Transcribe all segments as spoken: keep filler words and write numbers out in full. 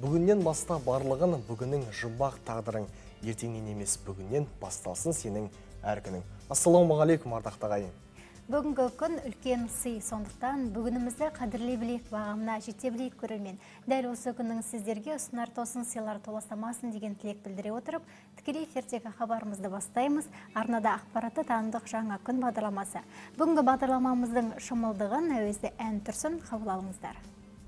Бүгіннен баста барлығын, бүгіннің жұмбақ тағдырың, ертеңнен емес бүгіннен басталсын сенің әр күнің. Ассалаумағалейкум ардақты ағайын. Бүгінгі күн үлкен сый, сондықтан бүгінімізді қадірлей білейік, бағамына жете білейік көрермен. Дәл осы күннің сіздерге ұсынар тосын сыйлар толастамасын деген тілек білдіре отырып, тікелей эфирдегі хабарымызды бастаймыз. Арнада ақпаратты танымдық жаңа күн бағдарламасы. Бүгінгі бағдарламамыздың шымылдығын әуезді ән тұрсын қабыл алыңыздар.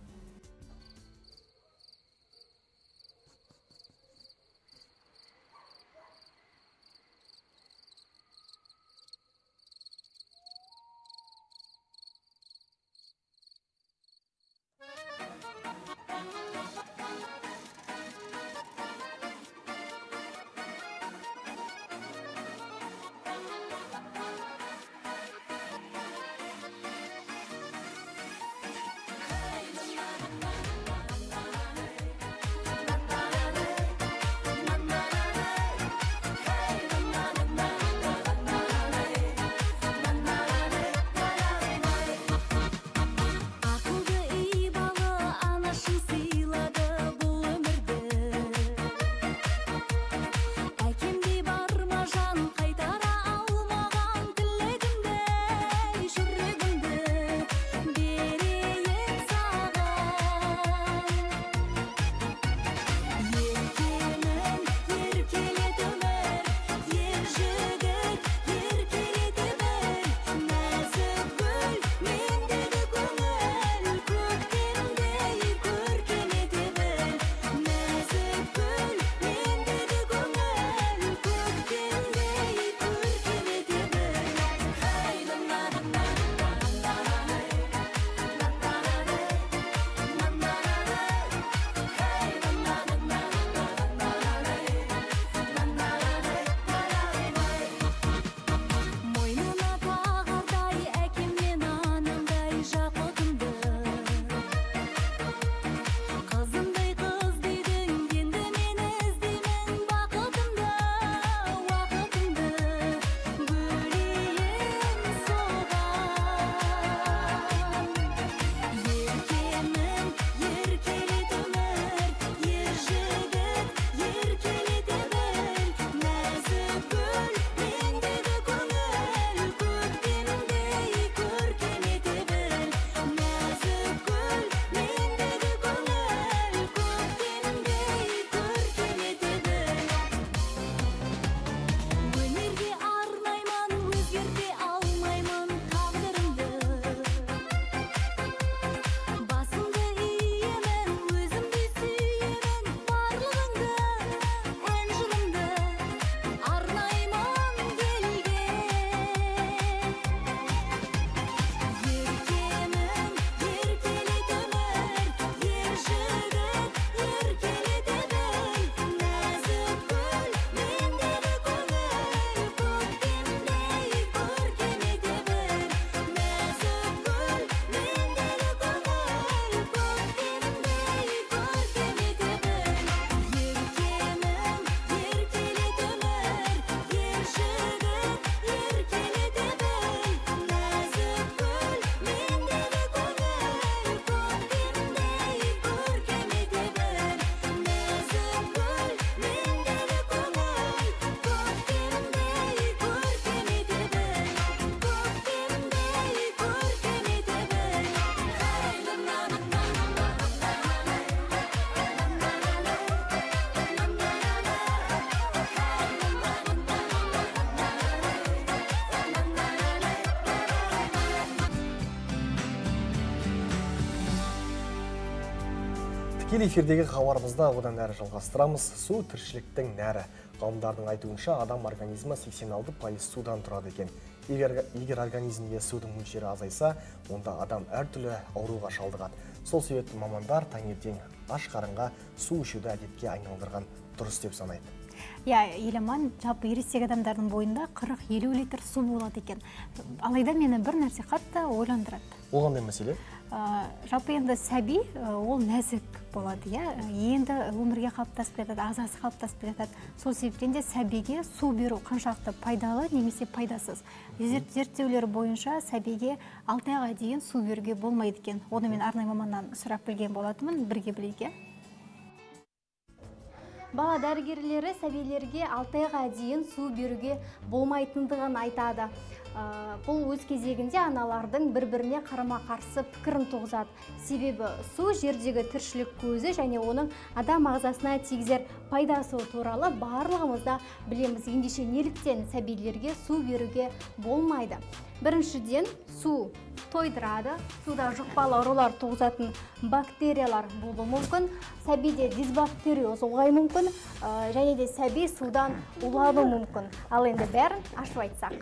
Тікелей эфирдегі хабарымызда одан әрі жалғастырамыз. Су тіршіліктің нәрі. Ғалымдардың айтуынша адам организмі сексен алты пайыз судан тұрады екен. Егер, егер организмге судың мөлшері азайса, онда адам әртүрлі ауруға шалдығады. Сол себепті мамандар таңертең аш қарынға су ішуді әдетке айналдырған дұрыс деп санайды. Я, Еламан, жалпы ересек адамдардың бойында қырық елу литр су болады екен. Алайда мені бір нәрсе қатты ойландырады. Ол қандай мәселе? Жалпы енді сәби ол нәзік болады, иә. Енді өмірге қалыптасып кетеді, ағзасы қалыптасып кетеді. Сол себептен де сәбиге су беру қаншалықты пайдалы немесе пайдасыз. Зерттеулер бойынша сәбиге алты айға дейін су беруге болмайды екен. Оны мен арнайы маманнан сұрап білген болатынмын, бірге білейік. Бала дәрігерлері сәбилерге алты айға дейін су беруге болмайтындығын айтады. Бұл өз кезегінде аналардың бір-біріне қарама-қарсы пікірін туғызады. Себебі су жердегі тіршілік көзі және оның адам ағзасына тигізер пайдасы туралы барлығымызда білеміз. Ендеше неліктен сәбилерге су беруге болмайды? Біріншіден, су тойдырады, суда жұқпалы аурулар туғызатын бактериялар болуы мүмкін, сәбиде дисбактериоз болуы мүмкін, және де сәби судан улануы мүмкін. Ал енді бәрін ашып айтсақ.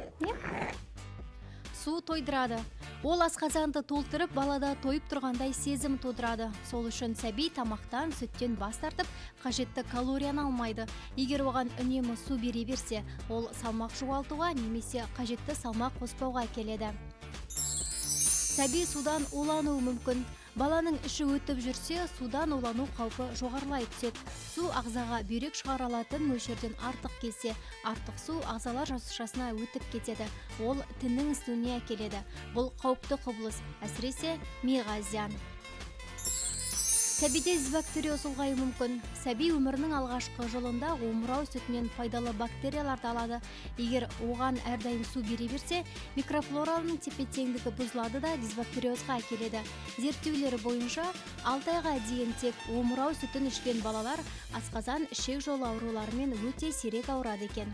Су тойдырады. Ол асқазанды толтырып, балада тойып тұрғандай сезім тудырады. Сол үшін сәби тамақтан, сүттен бас тартып, қажетті калорияны алмайды. Егер оған үнемі су бере берсе, ол салмақ жоғалтуға немесе қажетті салмақ қоспауға келеді. Сәби судан улануы мүмкін. Баланың іші өтіп жүрсе, судан улану қаупі жоғарылай түседі. Су ағзаға бүйрек шығара алатын мөлшерден артық келсе, артық су ағзалар жасушасына өтіп кетеді. Ол тіннің ісінуіне әкеледі. Бұл қауіпті құбылыс, әсіресе миға зиян. Сәбиде дисбактериоз ұлғаюы мүмкін. Сәби өмірінің алғашқы жылында омырау сүтінен пайдалы бактерияларды алады. Егер оған әрдайым су бере берсе, микрофлораның тепе-теңдігі бұзылады да дисбактериозға әкеледі. Зерттеулері бойынша алты айға дейін тек омырау сүтін ішкен балалар асқазан ішек жолы ауруларымен өте сирек ауырады екен.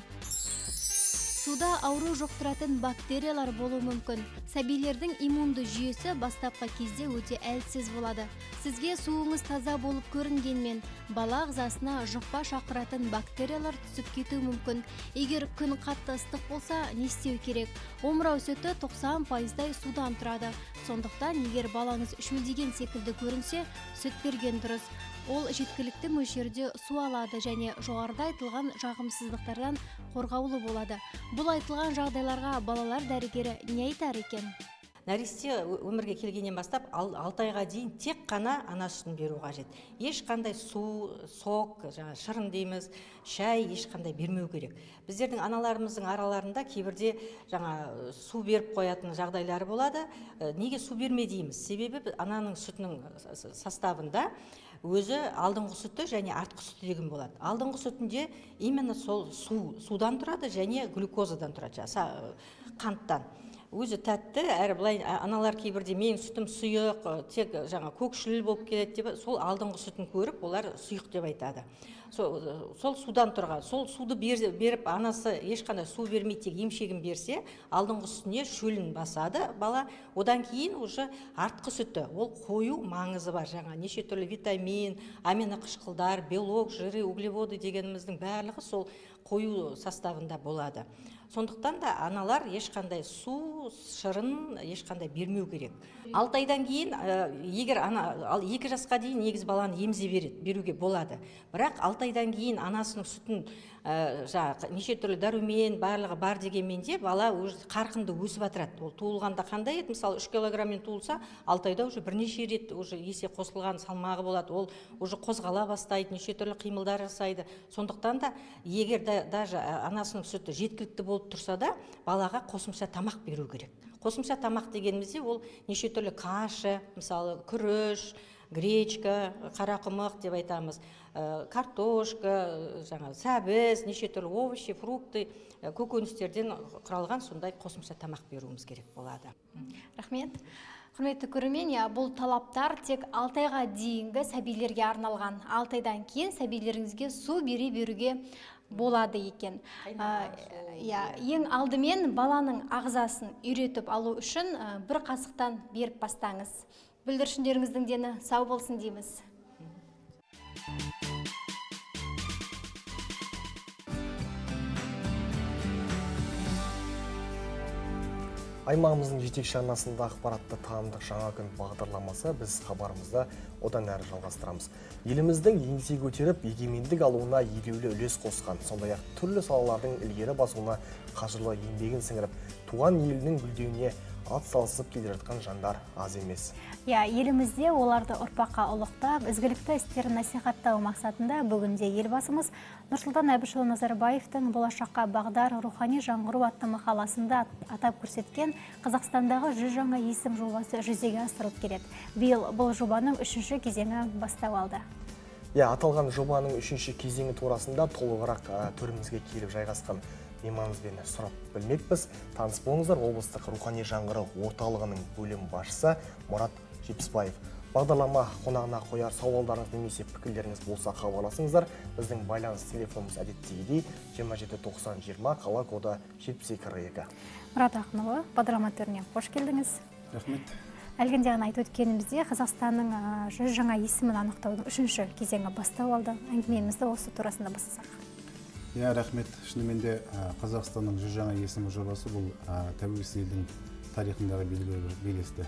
Суда ауру жұқтыратын бактериялар болуы мүмкін. Сәбилердің иммунды жүйесі бастапқы кезде өте әлсіз болады. Сізге суыңыз таза болып көрінгенмен, бала ағзасына жұқпа шақыратын бактериялар түсіп кетуі мүмкін. Егер күн қатты ыстық болса, не істеу керек? Омырау сүті тоқсан пайыздай судан тұрады. Сондықтан, егер балаңыз шөлдеген секілді көрінсе, сүт берген дұрыс. Ол жеткілікті мөлшерде су алады және жоғарыда айтылған жағымсыздықтардан қорғаулы болады. Бұл айтылған жағдайларға балалар дәрігері не айтар екен? Нәресте өмірге келгеннен бастап алты айға дейін тек қана ана сүтін беру қажет. Ешқандай су, сок, жаңа шырын дейміз, шай ешқандай бермеу керек. Біздердің аналарымыздың араларында кейбірде жаңа су беріп қоятын жағдайлары болады. Неге су берме дейміз? Себебі ананың сүтінің составында өзі алдыңғы сүті және артқы сүті деген болады. Алдыңғы сүтінде именно сол су, судан тұрады және глюкозадан тұрады, қанттан. Өзі тәтті, әрі былай аналар кейбірде менің сүтім сұйық, тек жаңа көкшіл болып келеді деп, сол алдыңғы сүтін көріп, олар сұйық деп айтады. Сол, сол судан тұрған, сол суды беріп, анасы ешқандай су бермей, тек емшегін берсе, алдыңғы сүтіне шөлін басады бала. Одан кейін уже артқы сүті, ол қою маңызы бар. Жаңа неше түрлі витамин, аминоқышқылдар, белок, жиры, углеводы дегеніміздің барлығы сол қою составында болады. Сондықтан да аналар ешқандай су, шырын ешқандай бермеу керек. алты айдан кейін, егер екі жасқа дейін негіз баланы емзе беруге болады. Бірақ алты айдан кейін анасының сүтін неше түрлі дәрумен барлығы бар дегенменде бала қарқынды өсіп атырады. Ол туылғанда қандай еді? Мысалы, үш килограммен туылса, алты айда уже бірнеше рет уже есе қосылған салмағы болады. Ол уже қозғала бастайды, неше түрлі қимылдар жасайды. Сондықтан да егер даже анасының сүті жеткілікті болып тұрса да, балаға қосымша тамақ беру керек. Қосымша тамақ дегенімізде ол неше түрлі каша, мысалы күріш, гречка, қарақұмық деп айтамыз, картошка, жаңа сәбіз, неше түрлі овощи, фрукты, көкөністерден құралған сондай қосымша тамақ беруіміз керек болады. Рахмет. Құрметті көрермен, бұл талаптар тек алты айға дейінгі сәбилерге арналған. алты айдан кейін сәбилеріңізге су бере беруге болады екен. Ең алдымен баланың ағзасын үйретіп алу үшін бір қасықтан беріп бастаңыз. Бүлдіршіндеріңіздің дені сау болсын дейміз. Аймағымыздың жетекші арнасында ақпаратты танымдық жаңа күн бағдарламасы біз хабарымызда одан әрі жалғастырамыз. Еліміздің еңсе көтеріп, егемендік алуына елеулі үлес қосқан, сондай-ақ түрлі салалардың ілгері басуына қажырлы еңбегін сіңіріп, туған елінің гүлдеуіне ат салысып келе жатқан жандар аз емес. Я, елімізде оларды ұрпаққа ұлықтап, ізгілікті істерін насихаттау мақсатында бүгінде елбасымыз Нұрсұлтан Әбішұлы Назарбаевтың болашаққа бағдар рухани жаңғыру атты мақаласында атап көрсеткен Қазақстандағы жүз жаңа есім жобасы жүзеге асырылып келеді. Биыл бұл жобаның үшінші кезеңі бастау алды. Иә, аталған жобаның үшінші кезеңі турасында толығырақ төрімізге келіп жайғасқан мейманымызбен сұрап білмекпіз. Таныс болыңыздар, облыстық рухани жаңғыру орталығының бөлім басшысы Мұрат Жетпісбаев. Бағдарлама қонағына қояр сауалдарыңыз немесе пікірлеріңіз болса хабарласыңыздар. Біздің байланыс телефонымыз әдеттегідей жиырма жеті тоқсан жиырма, қала коды жетпіс екі қырық екі. Мұрат Ақынұлы, бағдарлама төріне қош келдіңіз. Рахмет. Әлгінде ғана айтып өткенімізде Қазақстанның жүз жаңа есімін анықтаудың үшінші кезеңі бастау алды. Әңгімемізді осы турасында бастасақ. Иә, рахмет. Шынымен де Қазақстанның жүз жаңа есімі жобасы бұл тәуелсіз елдің тарихындағы белгілі бір белесті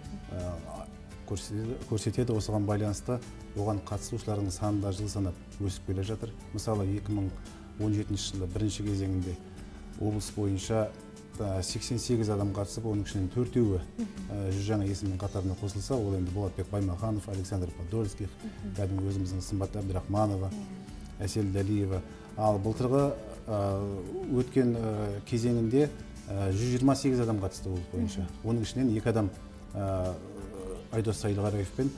көрсетеді. Осыған байланысты оған қатысушылардың саны да жыл санап өсіп келе жатыр. Мысалы, екі мың он жетінші жылы бірінші кезеңінде облыс бойынша сексен сегіз адам қатысып, оның ішінен төртеуі жүз жаңа есімнің қатарына қосылса, ол енді Болатбек Баймаханов, Александр Подольских, кәдімгі өзіміздің Сымбат Әбдірахманова, Әсел Дәлиева. Ал былтырғы өткен кезеңінде жүз жиырма сегіз адам қатысты облыс бойынша. Оның ішінен екі адам Айдос Сайлығараев пен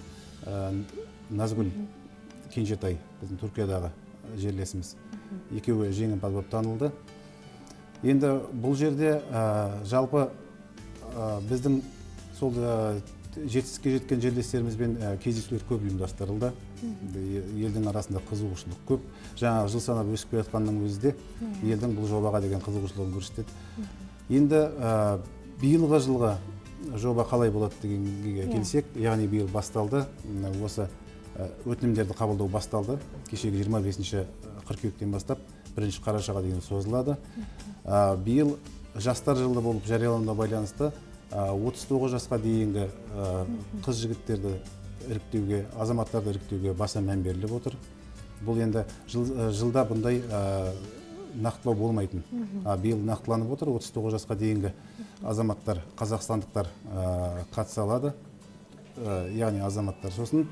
Назгүл Кенжетай, біздің Түркиядағы жерлесіміз. Екеуі жеңімпаз болып танылды. Енді бұл жерде жалпы біздің сол жетістікке жеткен жерлестерімізбен кездесулер көп ұйымдастырылды. Елдің арасында қызығушылық көп. Жаңа жыл санап өсіп келе жатқанның өзі де елдің бұл жобаға деген қызығушылығын көрсетеді. Енді биылғы жылға жоба қалай болады дегенге келсек, яғни биыл басталды. Осы өтінімдерді қабылдау басталды. Кешегі жиырма бесінші қыркүйектен бастап бірінші қарашаға дейін созылады. Биыл жастар жылы болып жариялануына байланысты отыз тоғыз жасқа дейінгі қыз жігіттерді іріктеуге, азаматтарды іріктеуге баса мән беріліп отыр. Бұл енді жылда бұндай нақтылау болмайтын. Биыл нақтыланып отыр, отыз тоғыз жасқа дейінгі азаматтар, қазақстандықтар қатыса алады, яғни азаматтар. Сосын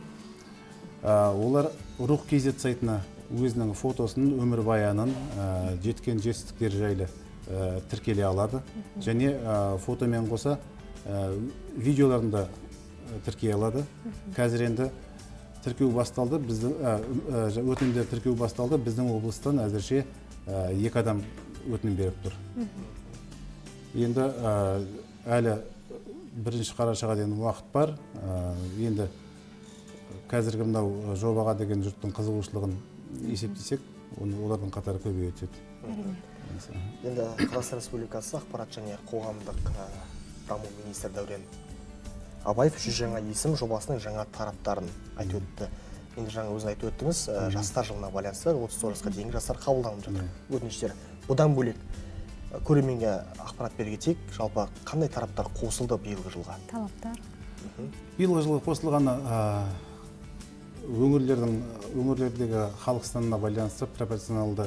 олар Рух кз сайтына өзінің фотосын, өмірбаянын, жеткен жетістіктер жайлы тіркеле алады. Және фотомен қоса видеоларында тіркей алады. Қазір енді тіркеу басталды, өтінімдер тіркеу басталды. Біздің облыстан әзірше екі адам өтінім беріп тұр. Енді әлі бірінші қарашаға дейін уақыт бар. Енді қазіргі мынау жобаға деген жұрттың қызығушылығын есептесек, олардың қатары көбейе түседі. Енді Қазақстан Республикасы ақпарат және қоғамдық даму министрі Дәурен Абаев жүз жаңа есім жобасының жаңа тараптарын айтып өтті. Енді жаңа өзің айтып өттіңіз, жастар жылына байланысты отыз тоғыз жасқа дейінгі жастар қабылданып жатыр өтініштер. Бұдан бөлек көрерменге ақпарат бере кетейік, жалпы қандай тараптар қосылды биылғы жылға? Талаптар. Биылғы жылға қосылғаны өңірлердің өңірлердегі халық санына байланысты пропорционалды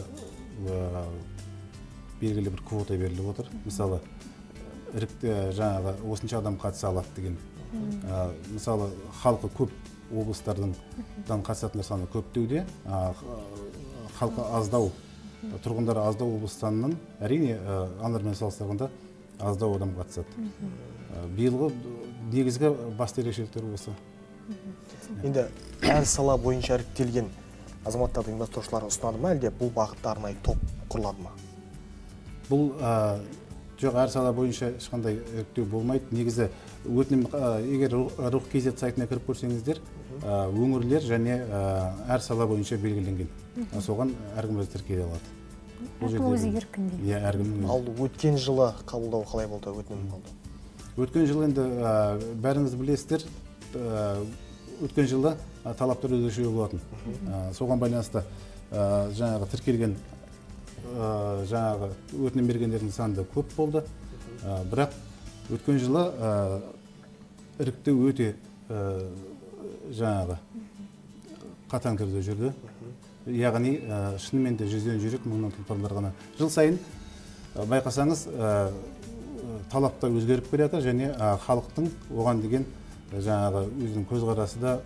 белгілі бір квота беріліп отыр. Мысалы, жаңағы осынша адам қатыса алады деген. Мысалы, халқы көп облыстардың қатысатындар саны көптеуде, халқы аздау, тұрғындары аздау облыстанның, әрине аңдармен салыстырғанда аздау адам қатысады. Биылғы негізгі басты ерекшеліктер осы. Енді әр сала бойынша іріктелген азаматтарды ұйымдастырушылар ұсынады ма, әлде бұл бағытта арнайы топ құрылады ма? Бұл жоқ, әр сала бойынша ешқандай іріктеу болмайды. Негізі өтінім, егер Рух кз сайтына кіріп көрсеңіздер, өңірлер және әр сала бойынша белгіленген. Соған әркім өзі тіркеле алады. Әркім өзі еркінде. Иә, әркім өзі. Ал өткен жылы қабылдау қалай болды, өтінім болды? Өткен жылы енді бәріңіз білесіздер, өткен жылы талаптар өзгеше болатын. Соған байланысты жаңағы тіркелген жаңағы өтінім бергендердің саны көп болды. Бірақ өткен жылы іріктеу өте жаңағы қатаң түрде жүрді. Яғни шынымен де жүзден жүйрік мыңнан тұлпарлар ғана. Жыл сайын байқасаңыз талаптар өзгеріп келеді және халықтың оған деген жаңағы өзінің көзқарасы да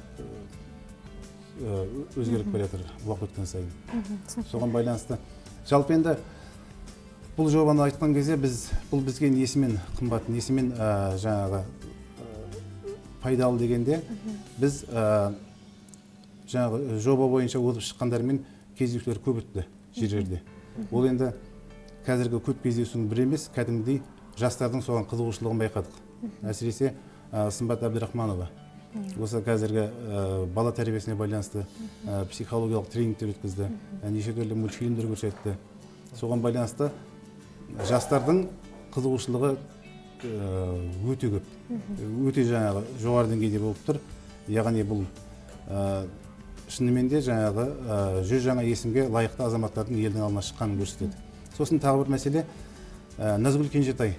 өзгеріп келеді уақыт өткен сайын. Соған байланысты жалпы енді бұл жобаны айтқан кезде біз бұл бізге несімен қымбат, несімен жаңағы пайдалы дегенде біз жаңағы жоба бойынша өтіп шыққандармен кездесулер көп өтті жерлерде. Ол енді қазіргі көп кездесудің бір емес, кәдімгідей жастардың соған қызығушылығын байқадық. Әсіресе Сымбат Әбдірахманова осы қазіргі бала тәрбиесіне байланысты психологиялық тренингтер өткізді, неше түрлі мультфильмдер көрсетті. Соған байланысты жастардың қызығушылығы өте көп, өте жаңағы жоғары деңгейде болып тұр. Яғни бұл шынымен де жаңағы жүз жаңа есімге лайықты азаматтардың елдің алдына шыққанын көрсетеді. Сосын тағы бір мәселе, Назгүл Кенжетай,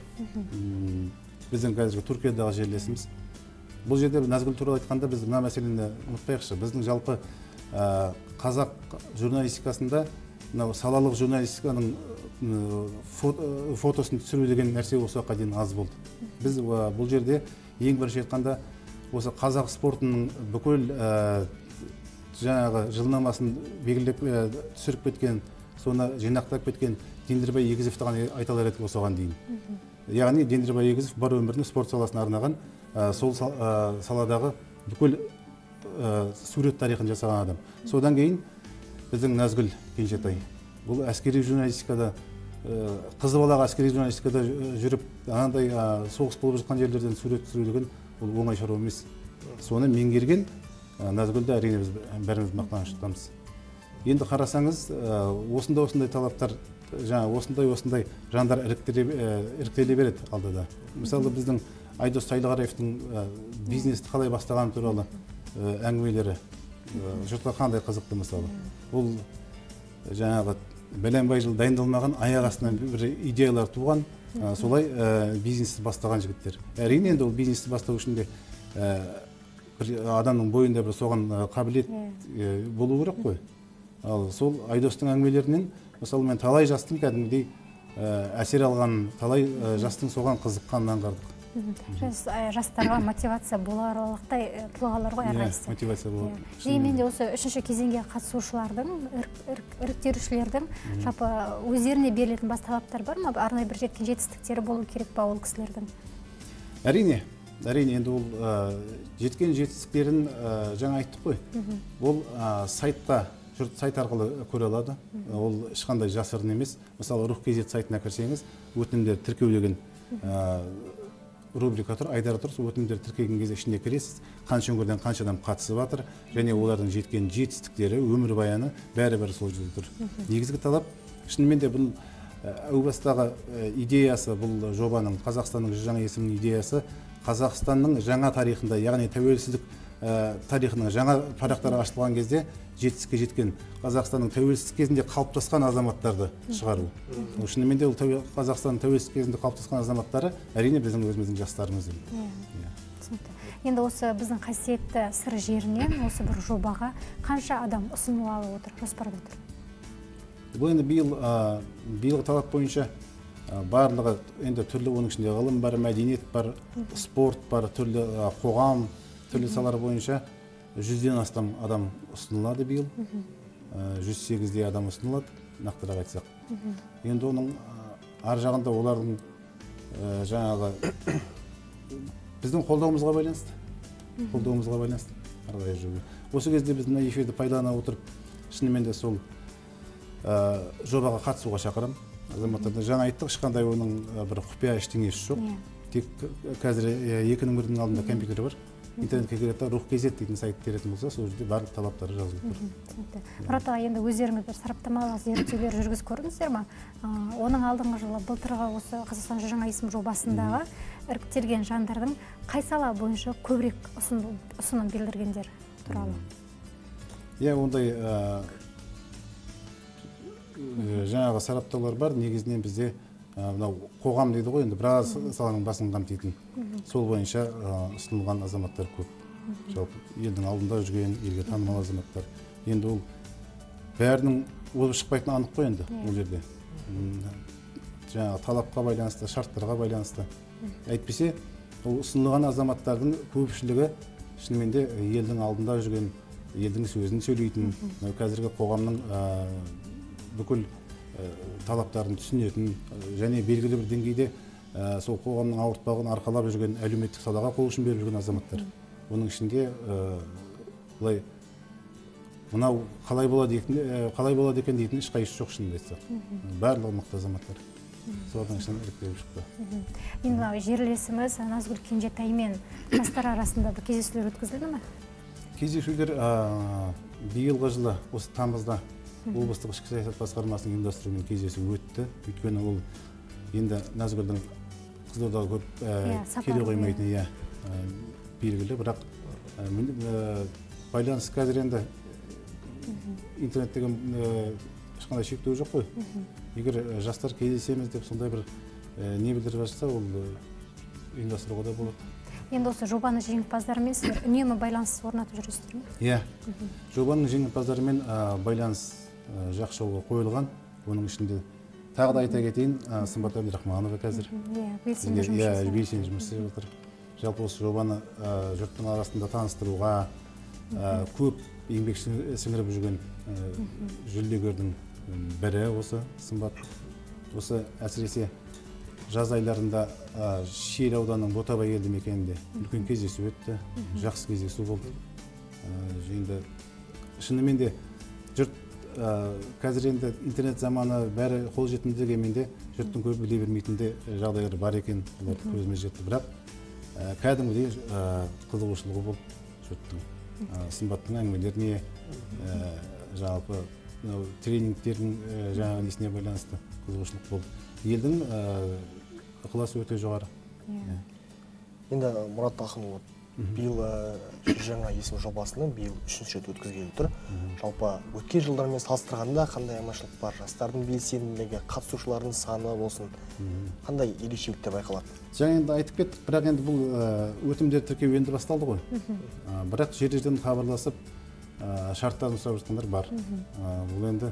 біздің қазіргі Түркиядағы жерлесіміз. Бұл жерде Назгүл туралы айтқанда біз мына мәселені ұмытпайықшы. Біздің жалпы қазақ журналистикасында салалық журналистиканың фотосын түсіру деген нәрсе осы уақытқа дейін аз болды. Біз бұл жерде ең бірінші айтқанда осы қазақ спортының бүкіл жаңағы жылнамасын белгілеп түсіріп кеткен, соны жинақтап кеткен Дендірбай Егізовті ғана айта алар едік осыған дейін. Яғни Дендірбай Егізов бар өмірін спорт саласына арнаған, сол саладағы бүкіл сурет тарихын жасаған адам. Содан кейін біздің Назгүл Кенжетай. Бұл әскери журналистикада, қызы балаға әскери журналистикада жүріп, анандай соғыс болып жатқан жерлерден сурет түсіру деген бұл оңай шаруа емес. Соны меңгерген Назгүлді әрине біз бәріміз мақтаныш тұтамыз. Енді қарасаңыз, осындай-осындай талаптар, жаңа осындай-осындай жандар іріктеле береді алдыда. Мысалы, біздің Айдос Сайлығараевтың бизнесті қалай бастағаны туралы әңгімелері жұртқа қандай қызықты мысалы. Бұл жаңағы бәленбай жыл дайындалмаған аяқ астынан бір идеялар туған, солай бизнесті бастаған жігіттер. Әрине енді ол бизнесті бастау үшін де бір адамның бойында бір соған қабілет болу керек қой. Ал сол Айдостың әңгімелерінен мысалы мен талай жастың кәдімгідей әсер алған, талай жастың соған қызыққанын аңғардық. Жастарға мотивация боларлықтай тұлғалар ғой әрқайсысы. Мотивация болады. Деймен де осы үшінші кезеңге қатысушылардың, іріктеушілердің жалпы өздеріне берілетін бас талаптар бар ма? Арнайы бір жеткен жетістіктері болу керек па ол кісілердің? Әрине, әрине енді ол жеткен жетістіктерін жаңа айттық қой. Ол сайтта, жұрт сайт арқылы көре алады. Ол ешқандай жасырын емес. Мысалы, Рух кз сайтына кірсеңіз, өтінімдер тіркеу деген рубрика тұр, айдар тұр, сол өтінімдер тіркеген кезде ішіне кіресіз, қанша өңірден қанша адам қатысып жатыр, және олардың жеткен жетістіктері, өмір баяны бәрі-бәрі сол жерде тұр. Негізгі талап, шынымен де бұл әу бастағы идеясы, бұл жобаның Қазақстанның жаңа есімінің идеясы Қазақстанның жаңа тарихында, яғни тәуелсіздік тарихының жаңа парақтары ашылған кезде жетістікке жеткен Қазақстанның тәуелсіздік кезінде қалыптасқан азаматтарды шығару. Шынымен де ол Қазақстанның тәуелсіздік кезінде қалыптасқан азаматтары әрине біздің өзіміздің жастарымыз. Енді осы біздің қасиетті сыр жерінен осы бір жобаға қанша адам ұсынылып отыр, жоспарда отыр? Бұл енді биылғы талап бойынша барлығы енді түрлі, оның ішінде ғылым бар, мәдениет бар, спорт бар, түрлі қоғам, түрлі салалар бойынша жүзден астам адам ұсынылады биыл. жүз сегіздей адам ұсынылады, нақтырақ айтсақ. Енді оның ар жағында олардың жаңағы біздің қолдауымызға байланысты. Қолдауымызға байланысты. Осы кезде біз мына эфирді пайдалана отырып, шынымен де сол жобаға қатысуға шақырам. Азаматтарды жаңа айттық, ешқандай оның бір құпия ештеңесі жоқ. Тек қазір екі нөмірдің алдында компьютер бар. Интернетке кіреді, Рух кз дейтін сайт беретін болса, сол жерде барлық талаптары жазылып тұр. Мұрат аға, енді өздеріңіз бір сараптамалық зерттеулер жүргізіп көрдіңіздер ме? Оның алдыңғы жылы былтырғы осы Қазақстан жаңа есім жобасындағы іріктелген жандардың қай сала бойынша көбірек ұсыным білдіргендер туралы? Иә, ондай жаңағы сараптаулар бар. Негізінен бізде қоғам дейді ғой, енді біраз саланың басын қамтитын. Сол бойынша ұсынылған азаматтар көп. Жалпы елдің алдында жүрген, елге танымал азаматтар. Енді ол бәрінің озып шықпайтыны анық қой енді ол жерде. Жаңағы талапқа байланысты, шарттарға байланысты. Әйтпесе, ол ұсынылған азаматтардың көпшілігі шынымен де елдің алдында жүрген, елдің сөзін сөйлейтін, қазіргі қоғамның бүкіл талаптарын түсінетін, және белгілі бір деңгейде сол қоғамның ауыртпағын арқалап жүрген, әлеуметтік салаға қол ұшын беріп жүрген азаматтар. Оның ішінде былай мынау қалай болады екен, қалай болады екен дейтін ешқайсысы жоқ шынымды айтсақ. Барлығы мықты азаматтар. Солардың ішінен іріктеліп шықты. Енді мынау жерлесіміз Назгүл Кенжетай мен жастар арасында бір кездесулер өткізілді ме? Кездесулер биылғы жылы осы тамызда облыстық ішкі саясат басқармасының ұйымдастыруымен кездесу өтті. Өйткені ол енді Назгүлдің Қызылордаға көп келе қоймайтыны иә белгілі, бірақ байланыс қазір енді интернеттегі ешқандай шектеу жоқ қой. Егер жастар кездесеміз деп сондай бір не білдіріп жатса, ол ұйымдастыруға да болады. Енді осы жобаны жеңімпаздарымен сіздер үнемі байланыс орнатып жүрсіздер ме? Иә, жобаның жеңімпаздарымен байланыс жақсы жолға қойылған. Оның ішінде тағы да айта кетейін, Сымбат Әбдірахманова қазір белсенді жұмыс істеп жатыр. Жалпы осы жобаны жұрттың арасында таныстыруға, көп еңбек сіңіріп жүрген жүлдегердің бірі осы Сымбат. Осы әсіресе жаз айларында Шиелі ауданының Ботабай елді мекенінде үлкен кездесу өтті, жақсы кездесу болды. Енді шынымен де жұрт қазір енді интернет заманы бәрі қол жетімді дегенмен де жұрттың көп біле бермейтінде жағдайлар бар екен, оларды көзіміз жетті. Бірақ кәдімгідей қызығушылығы болды жұрттың. Сымбаттың әңгімелеріне, жалпы тренингтердің жаңа несіне байланысты қызығушылық болды. Елдің ықыласы өте жоғары. Енді Мұрат Ақынұлы, биыл жаңа есім жобасының биыл үшінші рет өткізгелі тұр. Жалпы өткен жылдармен салыстырғанда қандай айырмашылық бар? Жастардың белсенділігі, қатысушылардың саны болсын, қандай ерекшеліктер байқалады? Жаңа енді айтып кеттік, бірақ енді бұл өтімдер тіркеу енді басталды ғой. Бірақ жер-жерден хабарласып, шарттарын сұрап жатқандар бар. Бұл енді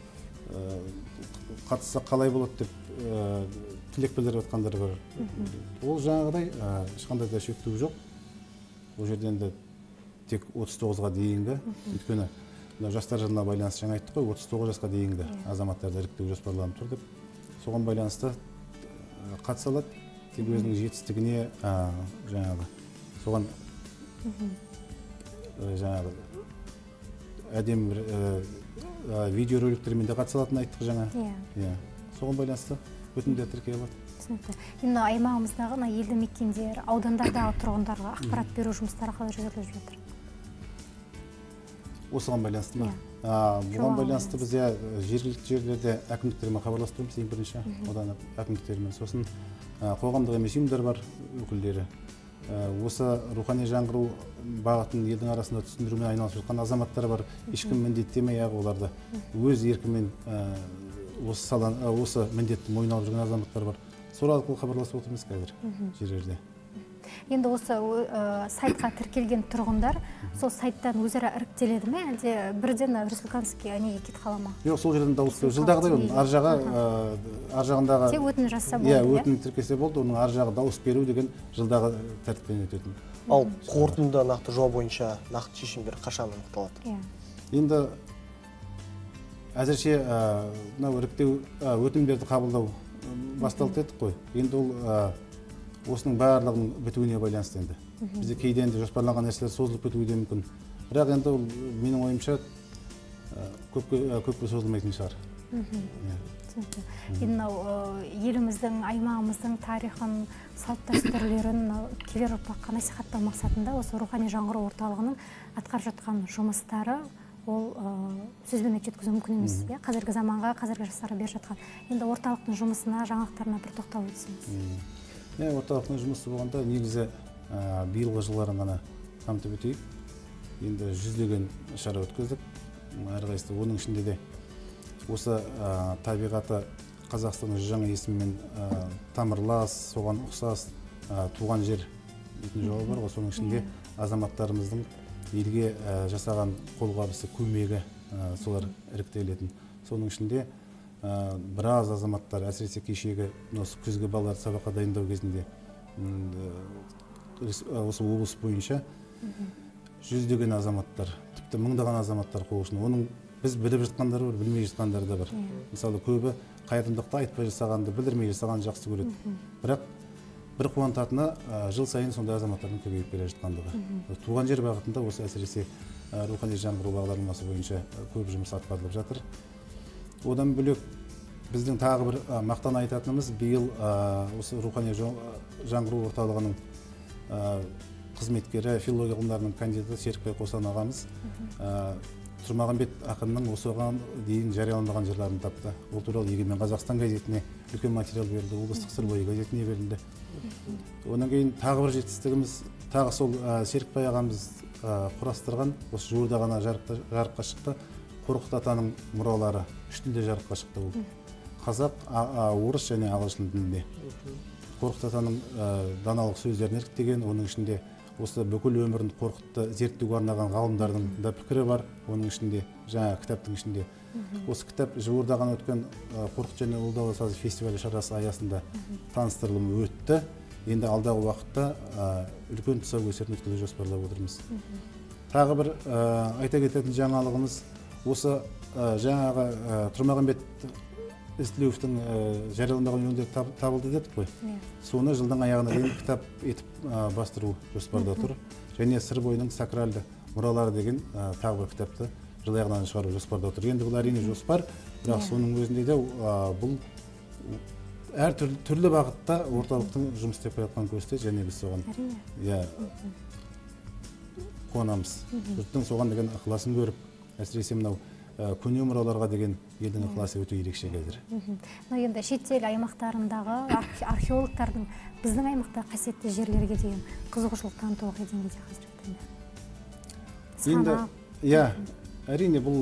қатысса қалай болады деп тілек білдіріп жатқандар бар. Ол жаңағыдай ешқандай да шектеу жоқ. Ол жерде енді тек отыз тоғызға дейінгі, өйткені жастар жылына байланысты жаңа айттық қой, отыз тоғыз жасқа дейінгі азаматтарды іріктеу жоспарланып тұр деп. Соған байланысты қатыса алады, тек өзінің жетістігіне жаңағы соған жаңағы әдемі бір видеороликтермен де қатыса алатынын айттық жаңа. Соған байланысты өтімдер тіркеле алады. Енді аймағымыздағы елді мекендер, аудандардағы тұрғындарға ақпарат беру жұмыстары қалай жүргізіліп жатыр? Осыған байланысты ма? Бұған байланысты біз жергілікті жерлерде әкімдіктермен хабарластырамыз, ең бірінші одан әкімдіктермен. Сосын қоғамдық емес ұйымдар бар өкілдері. Осы рухани жаңғыру бағытын елдің арасында түсіндірумен айналысып жатқан азаматтар бар. Ешкім міндеттемей оларды өз еркімен осы міндетті мойнына алып жүрген азаматтар бар. Сол арқылы хабарласып отырмыз қазір жерлерде. Енді осы сайтқа тіркелген тұрғындар сол сайттан өзара іріктеледі ме, әлде бірден республиканский неге кетіп қала ма? Жоқ, сол жерден дауыс беру. Жылдағыдай ар жағы ар жағындағы тек өтінім жазса болды. Иә, өтінім тіркелсе болды, оның ар жағы дауыс беру деген жылдағы тәртіппен өтетін. Ал қорытынды нақты жоба бойынша нақты шешімдер қашан анықталады? Енді әзірше мынау іріктеу өтінімдерді қабылдау басталды дедік қой. Енді ол осының барлығының бітуіне байланысты енді. Бізде кейде енді жоспарланған нәрселер созылып кетуі де мүмкін. Бірақ енді ол менің ойымша көпке созылмайтын шығар. Енді еліміздің, аймағымыздың тарихын, салт дәстүрлерін келер ұрпаққа насихаттау мақсатында осы рухани жаңғыру орталығының атқарып жатқан жұмыстары ол сөзбен жеткізу мүмкін емес. Қазіргі заманға, қазіргі жастарға беріп жатқан. Енді орталықтың жұмысына, жаңалықтарына бір тоқталып өтсеңіз. Орталықтың жұмысы болғанда негізі биылғы жылдарын ғана қамтып өтейік. Енді жүздеген шара өткіздік. Әрқайсысы оның ішінде де осы табиғаты Қазақстанның жаңа есімімен тамырлас, соған ұқсас туған жер дейтін жоба бар ғой. Соның ішінде азаматтарымыздың елге жасаған қолғабысы, көмегі солар іріктелетін. Соның ішінде біраз азаматтар, әсіресе кешегі күзгі балаларды сабаққа дайындау кезінде осы облыс бойынша жүздеген азаматтар, тіпті мыңдаған азаматтар қол ұшын. Оның біз біліп жатқандар бар, білмей жатқандар да бар. Мысалы, көбі қайырымдылықты айтпай жасағанды, білдірмей жасаған жақсы көреді. Бірақ бір қуантатыны жыл сайын сондай азаматтардың көбейіп келе жатқандығы. Туған жер бағытында осы әсіресе рухани жаңғыру бағдарламасы бойынша көп жұмыс атқарылып жатыр. Одан бөлек біздің тағы бір мақтан айтатынымыз, биыл осы рухани жаңғыру орталығының қызметкері, филология ғылымдарының кандидаты Серікбай Қосан ағамыз Тұрмағанбет ақынның осыған дейін жарияланған жырларын тапты. Ол туралы Егемен Қазақстан газетіне үлкен материал берілді, облыстық сыр бойы газетіне берілді. Онан кейін тағы бір жетістігіміз, тағы сол Серікбай ағамыз құрастырған, осы жуырда ғана жарыққа шықты, Қорқыт атаның мұралары үш тілде жарыққа шықты. Ол қазақ, орыс және ағылшын тілінде. Қорқыт атаның даналық сөздерін іріктеген, оның ішінде осы бүкіл өмірін Қорқытты зерттеуге арнаған ғалымдардың да пікірі бар. Оның ішінде, жаңа кітаптың ішінде. Осы кітап жуырда ғана өткен Қорқыт және Ұлы Дала сазы фестивалі шарасы аясында таныстырылымы өтті. Енді алдағы уақытта үлкен тұсаукесерін өткізуді жоспарлап отырмыз. Тағы бір айта кететін жаңалығымыз, осы жаңағы Тұрмағанбет Ізтілеуовтің жарияланған өлеңдері табылды дедік қой. Соны жылдың аяғына дейін кітап етіп бастыру жоспарда тұр. Және сыр бойының сакралды мұралары деген тағы бір кітапты жыл аяғынан шығару жоспарда тұр. Енді бұл әрине жоспар, бірақ соның өзінде де бұл әр түрлі бағытта орталықтың жұмыс істеп жатқанын көрсетеді, және біз соған қуанамыз. Жұрттың соған деген ықыласын көріп, әсіресе мынау көне мұраларға деген елдің ықыласы өте ерекше қазір. Енді шетел аймақтарындағы археологтардың біздің аймақта қасиетті жерлерге деген қызығушылық танытуға деңгейде қазір. Енді, иә, әрине бұл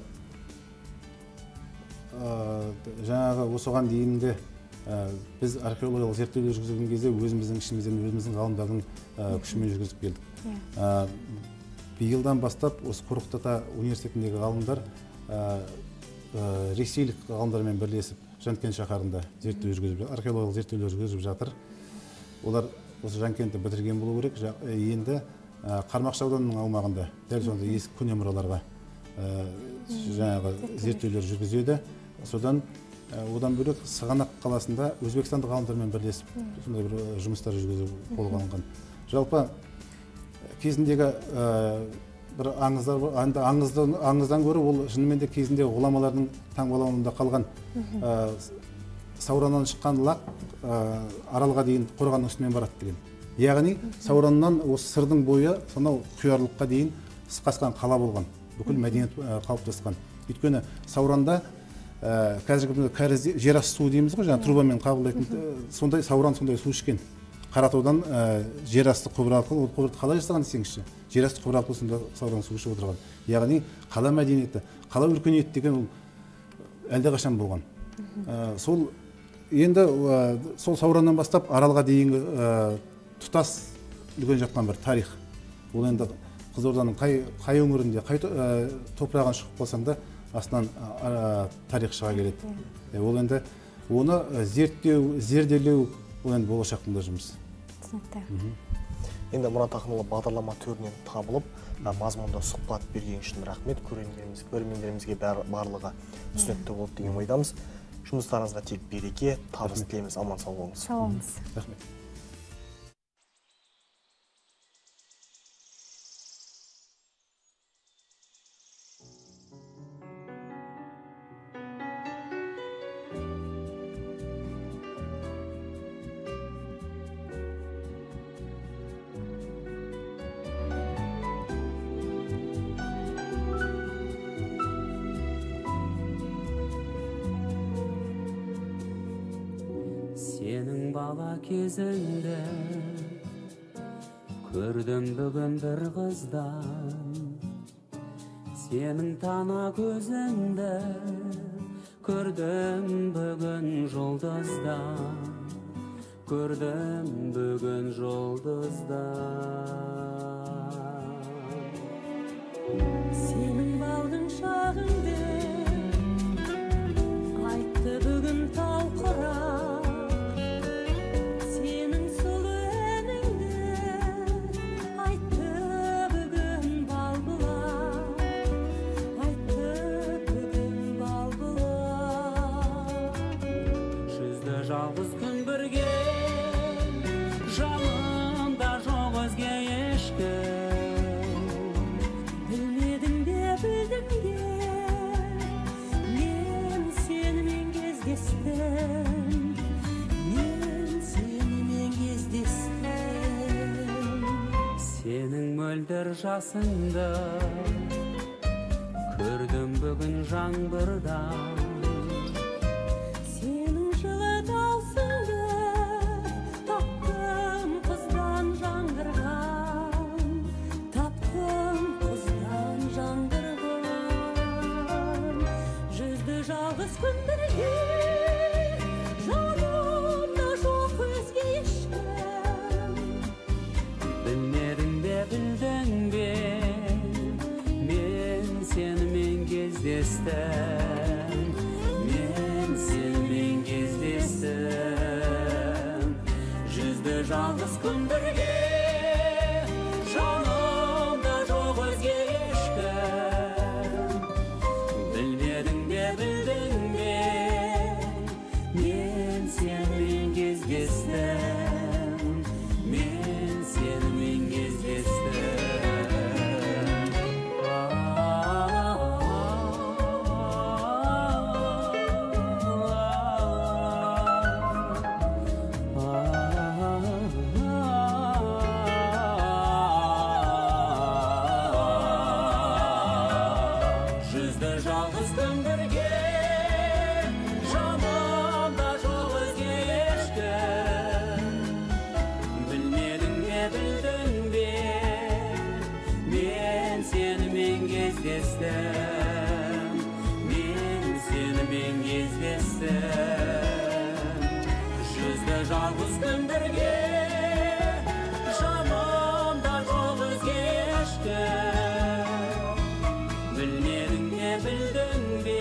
жаңағы осыған дейінгі біз археологиялық зерттеулер жүргізген кезде өзіміздің ішімізден өзіміздің ғалымдардың күшімен жүргізіп келдік. Биылдан бастап осы Қорқыт ата университетіндегі ғалымдар ресейлік ғалымдармен бірлесіп Жанкент шаһарында зерттеу жүргізіп, археологиялық зерттеулер жүргізіп жатыр. Олар осы Жанкентті бітірген болу керек. Енді Қармақшы ауданының аумағында дәл сондай ескі көне мұраларға жаңағы зерттеулер жүргізеді. Содан одан бөлек Сығанақ қаласында өзбекстандық ғалымдармен бірлесіп сондай бір жұмыстар жүргізіп қолға алынған. Жалпы кезіндегі бір аңыздар, аңыздан көрі ол шынымен де кезінде ғұламалардың таңбалауында қалған Саураннан шыққан лақ Аралға дейін қорғанның үстімен барады деген. Яғни Саураннан осы сырдың бойы сонау Құярлыққа дейін сықасқан қала болған, бүкіл мәдениет қалыптасқан. Өйткені Сауранда қазіргі жер асты су дейміз ғой, жаңа трубамен қабылдайтын, сондай Сауран сондай су ішкен. Қаратаудан жер асты құбыр арқылы, ол құбырды қалай жасаған десеңізші, жер асты құбыр арқылы сонда Сауран су ішіп отырған. Яғни қала мәдениеті, қала өркениеті деген ол әлдеқашан болған. Сол енді сол Саураннан бастап Аралға дейінгі тұтас үлкен жатқан бір тарих. Ол енді Қызылорданың қай өңірінде, қай топырағын шығып қалсаң да астынан тарих шыға келеді. Ол енді оны зерттеу, зерделеу, ол енді болашақтың да жұмысы. Енді Мұрат Ақынұлы бағдарлама төрінен табылып, мазмұнда сұхбат берген үшін рахмет. Көрермендерімізге барлығы түсінікті болды деген ойдамыз. Жұмыстарыңызға тек береке, табыс тілейміз, аман сау болыңыз. Сау болыңыз. Рахмет. Сенің бала кезіңді көрдім бүгін бір қыздан, сенің тана көзіңді көрдім бүгін жұлдыздан, көрдім бүгін жұлдыздан. Сенің балғын шағыңды айтты бүгін талқырап, жалғыз күн бірге, жанымда жоқ өзге ешкім. кездестім, мен сенімен кездестім. Сенің мөлдір жасыңды көрдім бүгін жаңбырдан. Сенің жылы даусыңды таптым қыздан жаңғырған, таптым қыздан жаңғырған. Жүзді жалғыз күн бірге, жанымда жоқ өзге ешкім. Білмедің бе, білдің бе, мен сенімен кездестім, мен сенімен кездестім. Жүзді жалғыз күн бірге, жанымда жоқ өзге ешкім. Білмедің бе, білдің бе, мен сенімен кездестім, мен сенімен кездестім. Жүзді жалғыз күн бірге, жанымда жоқ өзге ешкім. Білмедің бе, білдің бе, мен сенімен кездестім, мен сенімен кездестім. Жүзді жалғыз күн бірге, жанымда жоқ өзге ешкім. Білмедің бе, білдің бе,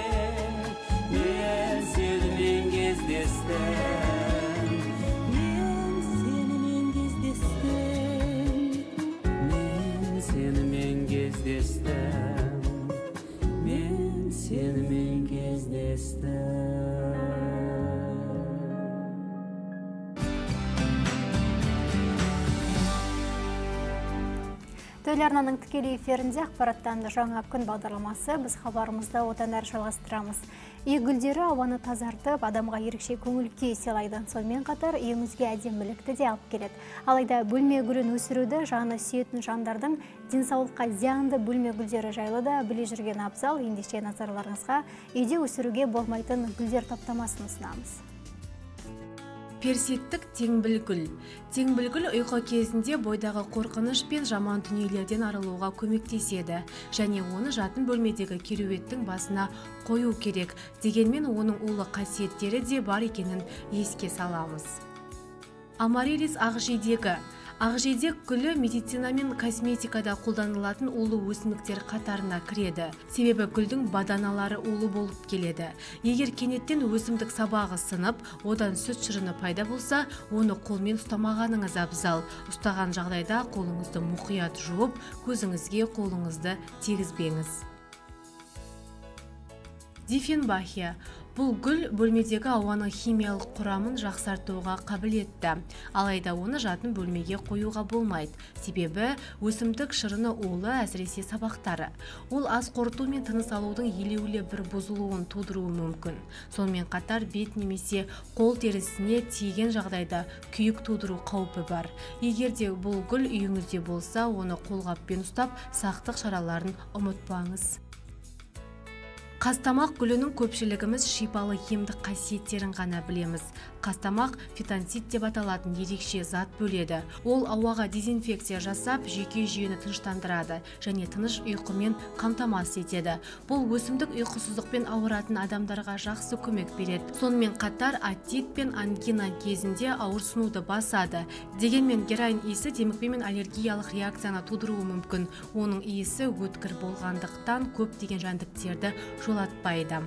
мен сенімен кездестім, мен сенімен кездестім, мен сенімен кездестім, мен сенімен кездестім. Телеарнаның тікелей эфирінде ақпараттан жаңа күн бағдарламасы, біз хабарымызда одан әрі жалғастырамыз. Үй гүлдері ауаны тазартып, адамға ерекше көңіл күй сыйлайды. Сонымен қатар үйіңізге әдемілікті де алып келеді. Алайда бөлме гүлін өсіруді жаны сүйетін жандардың денсаулыққа зиянды бөлме гүлдері жайлы да біле жүрген абзал. Ендеше назарларыңызға үйде өсіруге болмайтын гүлдер топтамасын ұсынамыз. Перситтік теңбілгүл. Теңбілгүл ұйқы кезінде бойдағы қорқыныш пен жаман дүниелерден арылуға көмектеседі, және оны жатын бөлмедегі кереуеттің басына қою керек. Дегенмен оның улы қасиеттері де бар екенін еске саламыз. Амарилис ақжидегі. Ақжидек гүлі медицина мен косметикада қолданылатын улы өсімдіктер қатарына кіреді. Себебі гүлдің баданалары улы болып келеді. Егер кенеттен өсімдік сабағы сынып, одан сүт шырыны пайда болса, оны қолмен ұстамағаныңыз абзал. Ұстаған жағдайда қолыңызды мұқият жуып, көзіңізге қолыңызды тигізбеңіз. Дифенбахия. Бұл гүл бөлмедегі ауаның химиялық құрамын жақсартуға қабілетті. Алайда оны жатын бөлмеге қоюға болмайды. Себебі өсімдік шырыны улы, әсіресе сабақтары. Ол ас қорыту мен тыныс алудың елеулі бір бұзылуын тудыруы мүмкін. Сонымен қатар бет немесе қол терісіне тиген жағдайда күйік тудыру қаупі бар. Егер де бұл гүл үйіңізде болса, оны қолғаппен ұстап, сақтық шараларын ұмытпаңыз. Қастамақ гүлінің көпшілігіміз шипалы емдік қасиеттерін ғана білеміз. Қастамақ фитонцид деп аталатын ерекше зат бөледі. Ол ауаға дезинфекция жасап, жүйке жүйені тыныштандырады және тыныш ұйқымен қамтамасыз етеді. Бұл өсімдік ұйқысыздықпен ауыратын адамдарға жақсы көмек береді. Сонымен қатар отит пен ангина кезінде ауырсынуды басады. Дегенмен героин иісі демікпе мен аллергиялық реакцияны тудыруы мүмкін. Оның иісі өткір болғандықтан көптеген жәндіктерді жолатпайды.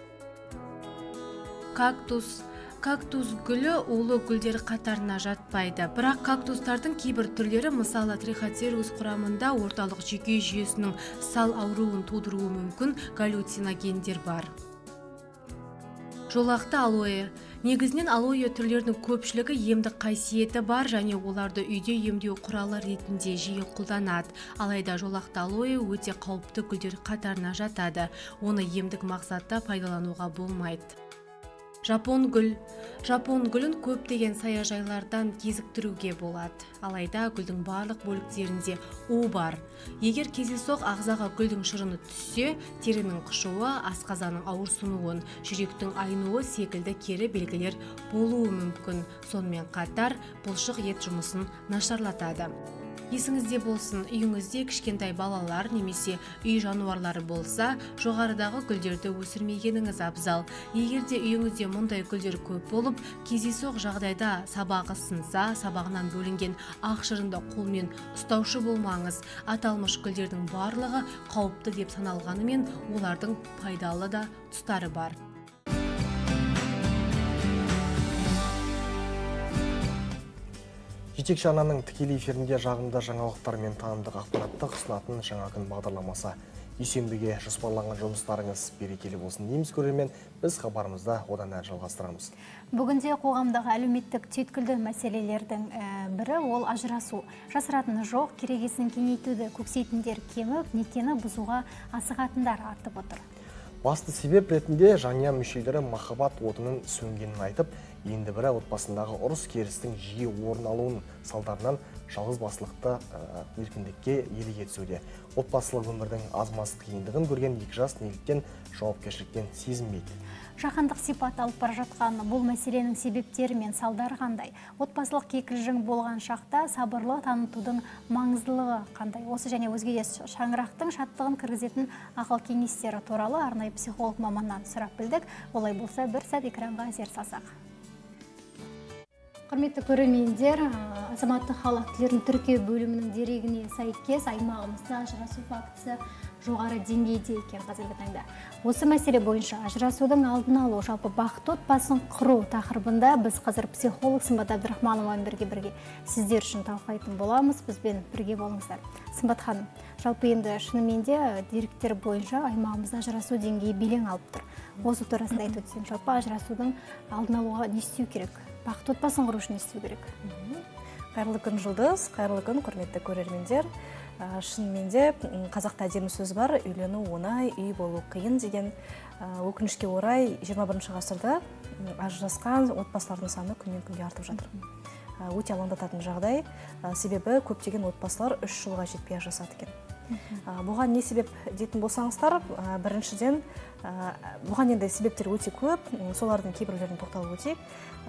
Кактус. Кактус гүлі улы гүлдер қатарына жатпайды. Бірақ кактустардың кейбір түрлері, мысалы трихоцерус құрамында орталық жүйке жүйесінің сал ауруын тудыруы мүмкін галлюциногендер бар. Жолақты алоэ. Негізінен алоэ түрлерінің көпшілігі емдік қасиеті бар және оларды үйде емдеу құралы ретінде жиі қолданады. Алайда жолақты алоэ өте қауіпті гүлдер қатарына жатады. Оны емдік мақсатта пайдалануға болмайды. Жапон гүл. Жапон гүлін көптеген саяжайлардан кезіктіруге болады. Алайда гүлдің барлық бөліктерінде у бар. Егер кездейсоқ ағзаға гүлдің шырыны түссе, терінің қышуы, асқазанның ауырсынуын, жүректің айнуы секілді кері белгілер болуы мүмкін. Сонымен қатар бұлшық ет жұмысын нашарлатады. Есіңізде болсын, үйіңізде кішкентай балалар немесе үй жануарлары болса, жоғарыдағы гүлдерді өсірмегеніңіз абзал. Егерде үйіңізде мұндай гүлдер көп болып, кездейсоқ жағдайда сабағы сынса, сабағынан бөлінген ақ шырынды қолмен ұстаушы болмаңыз. Аталмыш гүлдердің барлығы қауіпті деп саналғанымен, олардың пайдалы да тұстары бар. Жетекші арнаның тікелей эфирінде жағымды жаңалықтар мен танымдық ақпаратты ұсынатын жаңа күн бағдарламасы. Дүйсенбіге жоспарланған жұмыстарыңыз берекелі болсын дейміз көрермен. Біз хабарымызда одан әрі жалғастырамыз. Бүгінде қоғамдағы әлеуметтік түйткілді мәселелердің бірі ол ажырасу. Жасыратыны жоқ, керегесін кеңейтуді көксейтіндер кеміп, некені бұзуға асығатындар артып отыр. Басты себеп ретінде жанұя мүшелері махаббат отының сөнгенін айтып, енді бірі отбасындағы ұрыс керістің жиі орын алуының салдарынан жалғыз басылықты еркіндікке иелік етуде. Отбасылық өмірдің аз-маз қиындығын көрген екі жас неліктен жауапкершіліктен сезінбейді. Жаһандық сипат алып бара жатқан бұл мәселенің себептері мен салдары қандай? Отбасылық кикілжің болған шақта сабырлы танытудың маңыздылығы қандай? Осы және өзге де шаңырақтың шаттығын кіргізетін ақыл кеңестері туралы арнайы психолог маманнан сұрап білдік. Олай болса, бір сәт экранға зер салсақ. Құрметті көрермендер, азаматтық хал актілерін тіркеу бөлімінің дерегіне сәйкес аймағымызда ажырасу фактісі жоғары деңгейде екен қазіргі таңда. Осы мәселе бойынша ажырасудың алдын алу, жалпы бақытты отбасын құру тақырыбында біз қазір психолог Сымбат Абдрахмановамен бірге бірге сіздер үшін талқылайтын боламыз. Бізбен бірге болыңыздар. Сымбат ханым, жалпы енді шынымен де деректер бойынша аймағымызда ажырасу деңгейі белең алып тұр. Осы турасында айтып өтсем, жалпы ажырасудың алдын алуға не істеу керек? Бақытты отбасын құру үшін не істеу керек? Қайырлы күн Жұлдыз, қайырлы күн құрметті көрермендер. Шынымен де қазақта әдемі сөз бар, үйлену оңай, үй болу қиын деген. Өкінішке орай жиырма бірінші ғасырда ажырасқан отбасылардың саны күннен күнге артып жатыр. Өте алаңдататын жағдай, себебі көптеген отбасылар үш жылға жетпей ажырасады екен. Бұған не себеп дейтін болсаңыздар, біріншіден бұған енді себептер өте көп, солардың кейбірлерін тоқталып өтейік.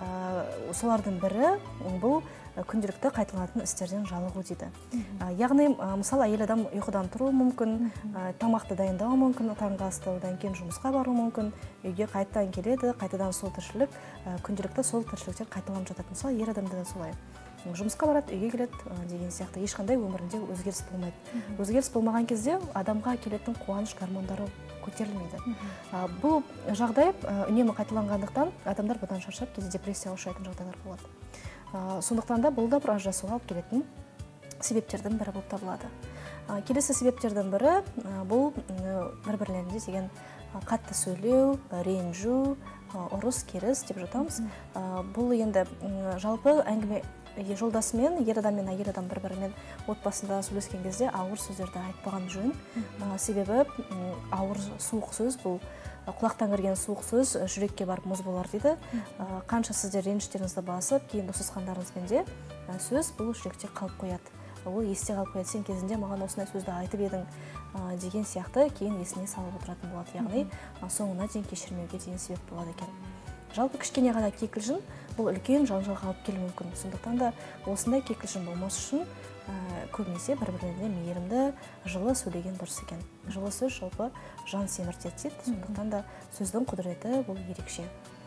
Солардың бірі бұл күнделікті қайталанатын істерден жалығу дейді. Яғни, мысалы, әйел адам ұйқыдан тұруы мүмкін, тамақты дайындауы мүмкін, таңғы асты, одан кейін жұмысқа баруы мүмкін, үйге қайтадан келеді, қайтадан сол тіршілік, күнделікті сол тіршіліктер қайталанып жатады. Мысалы, ер адамда да солай. Жұмысқа барады, үйге келеді деген сияқты ешқандай өмірінде өзгеріс болмайды. Өзгеріс болмаған кезде адамға келетін қуаныш гормондары көтерілмейді. Бұл жағдай үнемі қайталанғандықтан адамдар бұдан шаршап, кейде депрессияға ұшырайтын жағдайлар болады. Сондықтан да бұл да бір ажырасуға алып келетін себептердің бірі болып табылады. Келесі себептердің бірі бұл бір-бірлерінде деген қатты сөйлеу, ренжу, ұрыс керіс деп жатамыз. Бұл енді жалпы әңгіме жолдасымен, ер адам мен әйел адам бір-бірімен отбасында сөйлескен кезде ауыр сөздерді айтпаған жөн. Себебі ауыр суық сөз бұл құлақтан кірген суық сөз жүрекке барып мұз болар дейді. Қанша сіздер реніштеріңізді басып, кейін досысқандарыңызбен де сөз бұл жүректе қалып қояды. Ол есте қалып қояды, сен кезінде маған осындай сөзді айтып едің деген сияқты кейін есіне салып отыратын болады. Яғни соңына дейін кешірмеуге дейін себеп болады екен. Жалпы кішкене ғана кикілжің бұл үлкен жанжалға алып келуі мүмкін. Сондықтан да осындай кикілжің болмас үшін көбінесе бір-біріне мейірімді, жылы сөйлеген дұрыс екен. Жылы сөз жалпы жан семіртеді дейді. Сондықтан да сөздің құдіреті бұл ерекше.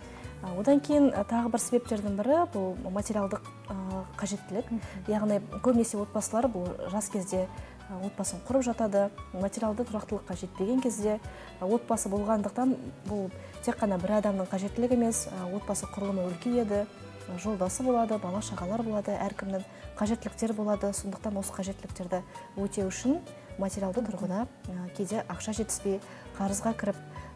Одан кейін тағы бір себептердің бірі бұл материалдық қажеттілік. Яғни көбінесе отбасылар бұл жас кезде отбасын құрып жатады, материалды тұрақтылыққа жетпеген кезде отбасы болғандықтан бұл тек қана бір адамның қажеттілігі емес, отбасы құрылымы үлкейеді, жолдасы болады, бала шағалар болады, әркімнің қажеттіліктері болады. Сондықтан осы қажеттіліктерді өтеу үшін материалды тұрғыда кейде ақша жетіспей, қарызға кіріп,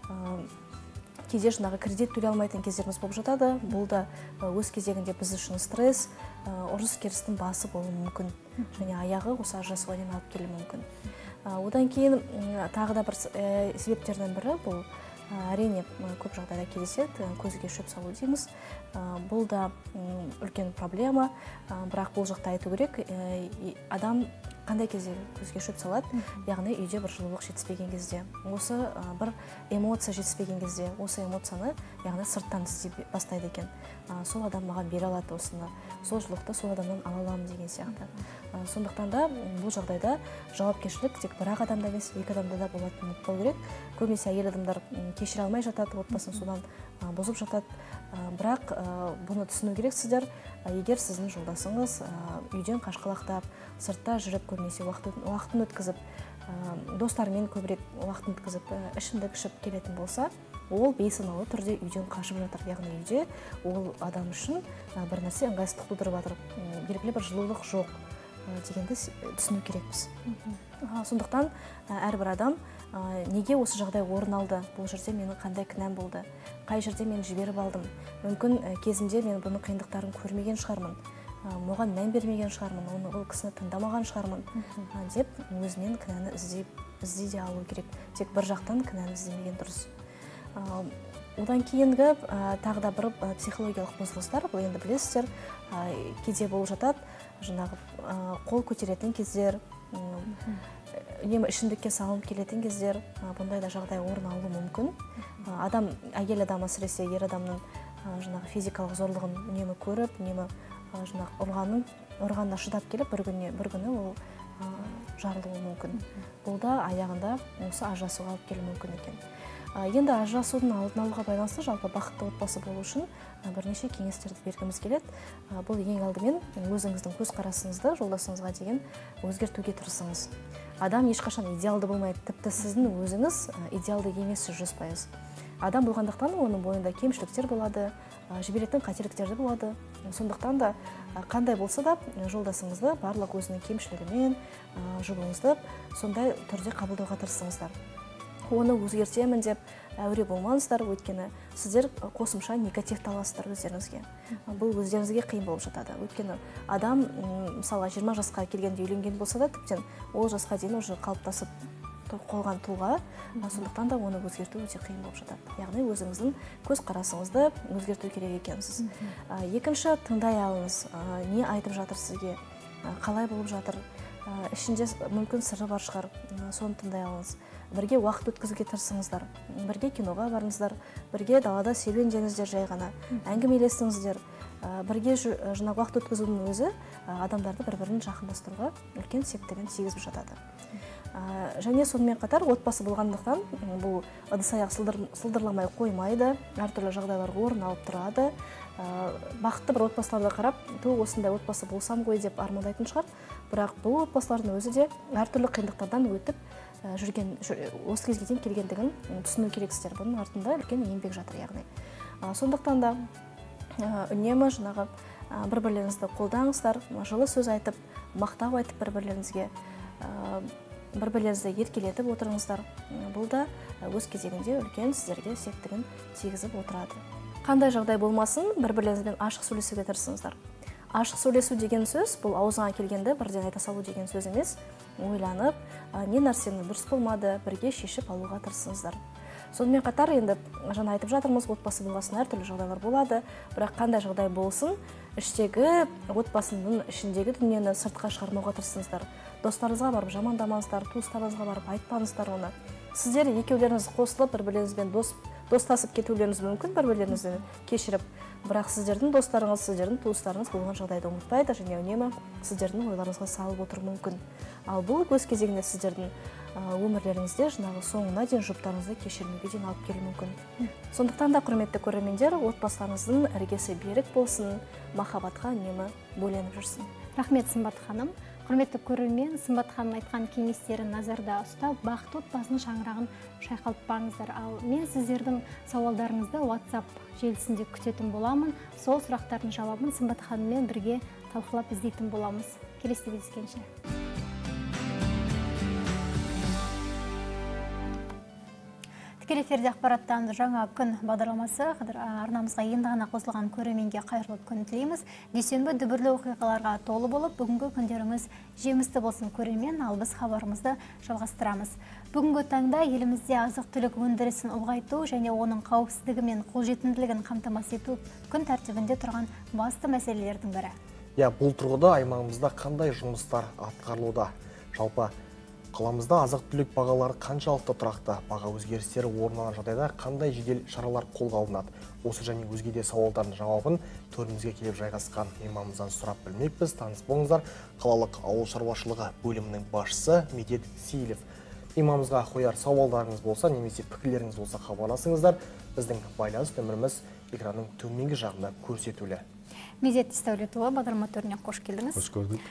кейде жаңағы кредит төлей алмайтын кездеріміз болып жатады. Бұл да өз кезегінде біз үшін стресс, ұрыс керістің басы болуы мүмкін. Және аяғы осы ажырасуға дейін алып келуі мүмкін. Одан кейін тағы да бір себептердің бірі бұл әрине көп жағдайда кездеседі, көзге шөп салу дейміз. Бұл да үлкен проблема, бірақ бұл жақта айту керек, адам қандай кезде көзге шөп салады, яғни үйде бір жылулық жетіспеген кезде, осы бір эмоция жетіспеген кезде, осы эмоцияны яғни сырттан іздей бастайды екен. Сол адам маған бере алады осыны, сол жылулықты сол адамнан ала аламын деген сияқты. Сондықтан да бұл жағдайда жауапкершілік тек бір ақ адамда емес, екі адамда да болатынын ұмытпау керек. Көбінесе әйел адамдар кешіре алмай жатады, отбасын содан бұзып жатады. Бірақ бұны түсіну керексіздер. Егер сіздің жолдасыңыз үйден қашқалақтап, сыртта жүріп көбінесе уақытын өткізіп, достарымен көбірек уақытын өткізіп, ішімдік ішіп келетін болса, ол бейсаналы түрде үйден қашып жатыр. Яғни үйде ол адам үшін бір нәрсе ыңғайсыздық тудырып жатыр, белгілі бір жылулық жоқ дегенді түсіну керекпіз. Сондықтан әрбір адам неге осы жағдай орын алды, бұл жерде менің қандай кінәм болды, қай жерде мен жіберіп алдым, мүмкін кезінде мен бұның қиындықтарын көрмеген шығармын, оған мән бермеген шығармын, оны ол кісіні тыңдамаған шығармын деп өзінен кінәні іздей де алу керек. Тек бір жақтан кінәні іздемеген дұрыс. Одан кейінгі тағы да бір психологиялық бұзылыстар, бұл енді білесіздер, кейде болып жатады, жаңағы қол көтеретін кездер, үнемі ішімдікке салынып келетін кездер, бұндай да жағдай орын алуы мүмкін. Адам, әйел адам әсіресе ер адамның жаңағы физикалық зорлығын үнемі көріп, үнемі жаңағы ұрғанын, ұрғанына шыдап келіп, бір күні, бір күні ол жарылуы мүмкін. Бұл да аяғында осы ажырасуға алып келуі мүмкін екен. Енді ажырасудың алдын алуға байланысты жалпы бақытты отбасы болу үшін бірнеше кеңестерді бергіміз келеді. Бұл ең алдымен өзіңіздің көзқарасыңызды жолдасыңызға деген өзгертуге тырысыңыз. Адам ешқашан идеалды болмайды, тіпті сіздің өзіңіз идеалды емессіз жүз пайыз. Адам болғандықтан оның бойында кемшіліктер болады, жіберетін қателіктер де болады. Сондықтан да қандай болса да жолдасыңызды барлық өзінің кемшілігімен жұбыңызды сондай түрде қабылдауға тырысыңыздар. Оны өзгертемін деп әуре болмаңыздар, өйткені сіздер қосымша негативті аласыздар өздеріңізге. Бұл өздеріңізге қиын болып жатады. Өйткені адам, мысалы, жиырма жасқа келгенде үйленген болса да, тіптен ол жасқа дейін уже қалыптасып қойған тұлға, сондықтан да оны өзгерту өте қиын болып жатады. Яғни өзіңіздің көзқарасыңызды өзгерту керек екенсіз. Екінші, тыңдай алыңыз, не айтып жатыр сізге, қалай болып жатыр, ішінде мүмкін сыры бар шығар, соны тыңдай алыңыз. Бірге уақыт өткізуге тырысыңыздар, бірге киноға барыңыздар, бірге далада серуендеңіздер, жай ғана әңгімелесіңіздер. Бірге жаңағы уақыт өткізудің өзі адамдарды бір-бірін жақындастыруға үлкен септігін тигізіп жатады. Және сонымен қатар отбасы болғандықтан бұл ыдыс-аяқ сылдырламай қоймайды, әртүрлі жағдайлар орын алып тұрады. Бақытты бір отбасыларға қарап, то осындай отбасы болсам ғой деп армандайтын шығар, бірақ бұл отбасылардың өзі де әртүрлі қиындықтардан өтіп жүрген, осы кезге дейін келгендігін түсіну керексіздер. Бұның артында үлкен еңбек жатыр, яғни. Сондықтан да үнемі жаңағы бір-бірлеріңізді қолдаңыздар, жылы сөз айтып, мақтау айтып бір-бірлеріңізге, бір-бірлеріңізді еркелетіп отырыңыздар. Бұл да өз кезегінде үлкен сіздерге септігін тигізіп отырады. Қандай жағдай болмасын, бір-бірлеріңізбен ашық сөйлесуге тырысыңыздар. Ашық сөйлесу деген сөз, бұл аузыңа келгенді бірден айта салу деген сөз емес, ойланып, не нәрсені дұрыс болмады, бірге шешіп алуға тырысыңыздар. Сонымен қатар, енді жаңа айтып жатырмыз, отбасы болғасын әртүрлі жағдайлар болады, бірақ қандай жағдай болсын, іштегі отбасының ішіндегі дүниені сыртқа шығармауға тырысыңыздар. Достарыңызға барып жамандамаңыздар, туыстарыңызға барып айтпаңыздар оны. Сіздер екеулеріңіз қосылып, бір-бірлеріңізбен дос достасып кетулеріңіз мүмкін, бір-бірлеріңізді кешіріп, бірақ сіздердің достарыңыз, сіздердің туыстарыңыз болған жағдайды ұмытпайды және үнемі сіздердің ойларыңызға салып отыр мүмкін. Ал бұл өз кезегінде сіздердің өмірлеріңізде жаңағы соңына дейін жұптарыңызды кешірмеуге дейін алып келуі мүмкін. Сондықтан да, құрметті көрермендер, отбасыларыңыздың іргесі берік болсын, махаббатқа үнемі бөленіп жүрсін. Рахмет, Сымбат ханым. Құрметті көрермен, Сымбат ханым айтқан кеңестерін назарда ұстап, бақытты отбасының шаңырағын шайқалтпаңыздар. Ал мен сіздердің сауалдарыңызды WhatsApp желісінде күтетін боламын. Сол сұрақтардың жауабын Сымбат ханыммен бірге талқылап іздейтін боламыз. Келесі кездескенше. Тікелей эфирде ақпараттан жаңа күн бағдарламасы арнамызға енді ғана қосылған көрерменге қайырлы күн тілейміз. Дүйсенбі дүбірлі оқиғаларға толы болып, бүгінгі күндеріңіз жемісті болсын көрермен, ал біз хабарымызды жалғастырамыз. Бүгінгі таңда елімізде азық-түлік өндірісін ұлғайту және оның қауіпсіздігі мен қолжетімділігін қамтамасыз ету күн тәртібінде тұрған басты мәселелердің бірі. Я, бұл тұрғыда аймағымызда қандай жұмыстар атқарылуда? Жалпы қаламызда азық-түлік бағалары қаншалықты тұрақты, баға өзгерістері орын алған жағдайда қандай жедел шаралар қолға алынады? Осы және өзге де сауалдардың жауабын төрімізге келіп жайғасқан мейманымыздан сұрап білмекпіз. Таныс болыңыздар, қалалық ауыл шаруашылығы бөлімінің басшысы Медет Сейілов. Мейманымызға қояр сауалдарыңыз болса, немесе пікірлеріңіз болса хабарласыңыздар. Біздің байланыс нөміріміз экранның төменгі жағында көрсетулі. Медет Сейілов бағдарлама төріне қош келдіңіз. Қош көрдік.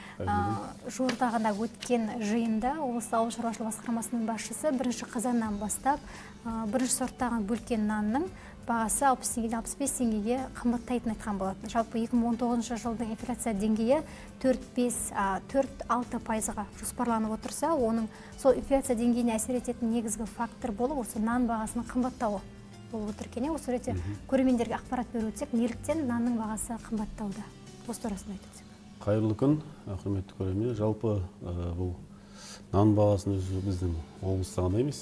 Жуырда ғана өткен жиында облыс ауыл шаруашылығы басқармасының басшысы бірінші қазаннан бастап бірінші сорттағы бөлкен нанның бағасы алпыс алпыс бес теңгеге қымбаттайтын айтқан болатын. Жалпы екі мың он тоғызыншы жылдың инфляция деңгейі төрт бес төрт алты пайызға жоспарланып отырса, оның сол инфляция деңгейіне әсер ететін негізгі фактор болып, осы нан бағасының қымбаттауы болып отыр екен. Осы ретте көрермендерге ақпарат беріп өтсек, неліктен нанның бағасы қымбаттауда? Осы турасында айтып. Қайырлы күн, құрметті көрермен. Жалпы бұл нан бағасының өзі біздің облыста ғана емес.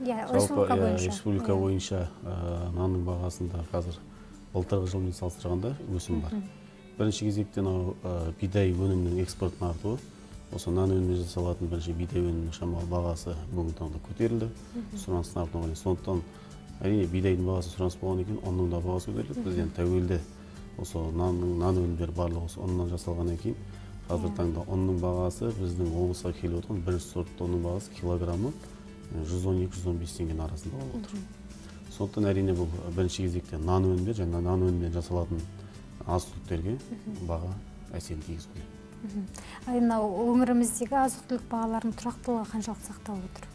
Жалпы республика бойынша нанның бағасында қазір былтырғы жылмен салыстырғанда өсім бар. Бірінші кезекте бидай өнімінің экспортын артуы, осы нан өнімі жасалатын бірінші бидай өнімінің шамалы бағасы бүгінгі таңда көтерілді. Сұраныстың артуына байланысты. Сондықтан әрине бидайдың бағасы сұраныс болған екен, ұнның да бағасы көтерілді. Біз енді тәуелді осы нанның нан өнімдері барлығы осы ұннан жасалған екен. Қазір таңда ұнның бағасы біздің облысқа келіп отырған бірінші сортты ұнның бағасы килограммы жүз он екі жүз он бес теңгенің арасында болып отыр. Сондықтан әрине бұл бірінші кезекте нан өнімдер және нан өнімінен жасалатын азық-түліктерге баға әсерін тигізуде. Мынау өңіріміздегі азық-түлік бағаларының тұрақтылығы қаншалықты сақталып отыр?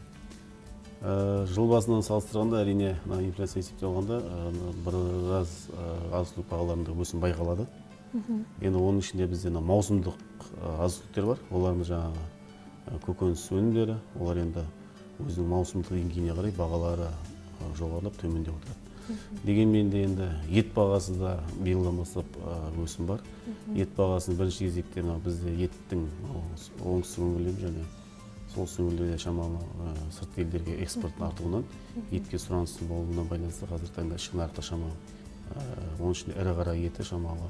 Жыл басынан салыстырғанда әрине инфляция есептеп алғанда біраз азық-түлік бағаларында өсім байқалады. Енді оның ішінде бізде маусымдық азық-түліктер бар. Оларымыз жаңағы көкөніс өнімдері, олар енді өзінің маусымдық деңгейіне қарай бағалары жоғарылап төмендеп отырады. Дегенмен де енді ет бағасы да биылдан бастап өсім бар. Ет бағасының бірінші кезекте бізде еттің оңтүстік өңірлерде және солтүстік өңірлерде шамалы сырт елдерге экспорттың артуынан етке сұраныстың болуына байланысты қазір таңда ішкі нарықта шамалы оның ішінде ірі қара еті шамалы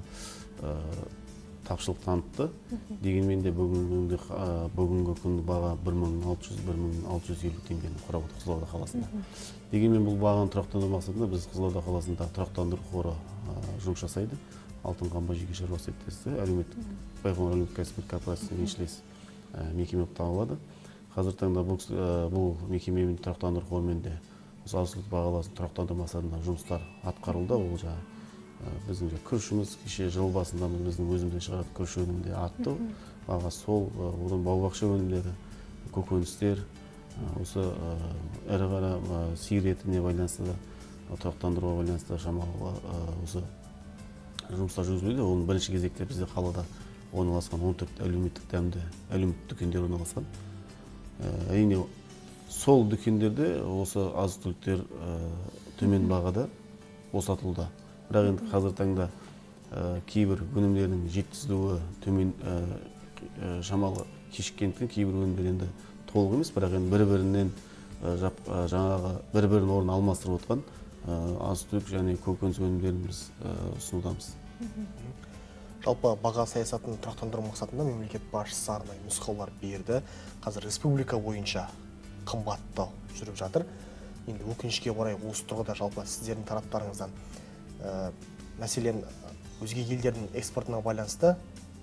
тапшылық танытты. Дегенмен де бүгінгі күнгі баға бір мың алты жүз - бір мың алты жүз елу теңгені құрап отыр Қызылорда қаласында. Дегенмен бұл бағаны тұрақтандыру мақсатында біз Қызылорда қаласында тұрақтандыру қоры жұмыс жасайды. Алтын қамба жеке шаруа серіктестігі әлеуметтік Байқоңыр әлеуметтік кәсіпкерлік корпорациясының еншілес мекеме болып табылады. Қазір таңда бұл мекеменің тұрақтандыру қорымен де осы азық-түлік бағаласын тұрақтандыру мақсатында жұмыстар атқарылды. Ол жаңағы біздің күрішіміз кеше жыл басында біздің өзімізден шығаратын күріш өнімі артты. Баға сол, одан бау-бақша өнімдері, көкөністер, осы ірі қара сиыр етіне байланысты да тұрақтандыруға байланысты шамалы осы жұмыстар жүргізілуде. Оның бірінші кезекте бізде қалада орналасқан он төрт әлеуметтік дәмді әлеуметтік дүкендер орналасқан. Әрине сол дүкендерде осы азық-түліктер төмен бағада босатылуда. Бірақ енді қазір таңда кейбір өнімдердің жеткізілуі төмен шамалы кешіккендіктен кейбір өнімдер енді толық емес, бірақ енді бір-бірінен жаңағы бір-бірін орнын алмастырып отқан азық-түлік және көкөніс өнімдерін біз ұсынудамыз. Жалпы баға саясатын тұрақтандыру мақсатында мемлекет басшысы арнайы нұсқаулар берді. Қазір республика бойынша қымбаттау жүріп жатыр. Енді өкінішке орай осы тұрғыда жалпы сіздердің тараптарыңыздан мәселен өзге елдердің экспортына байланысты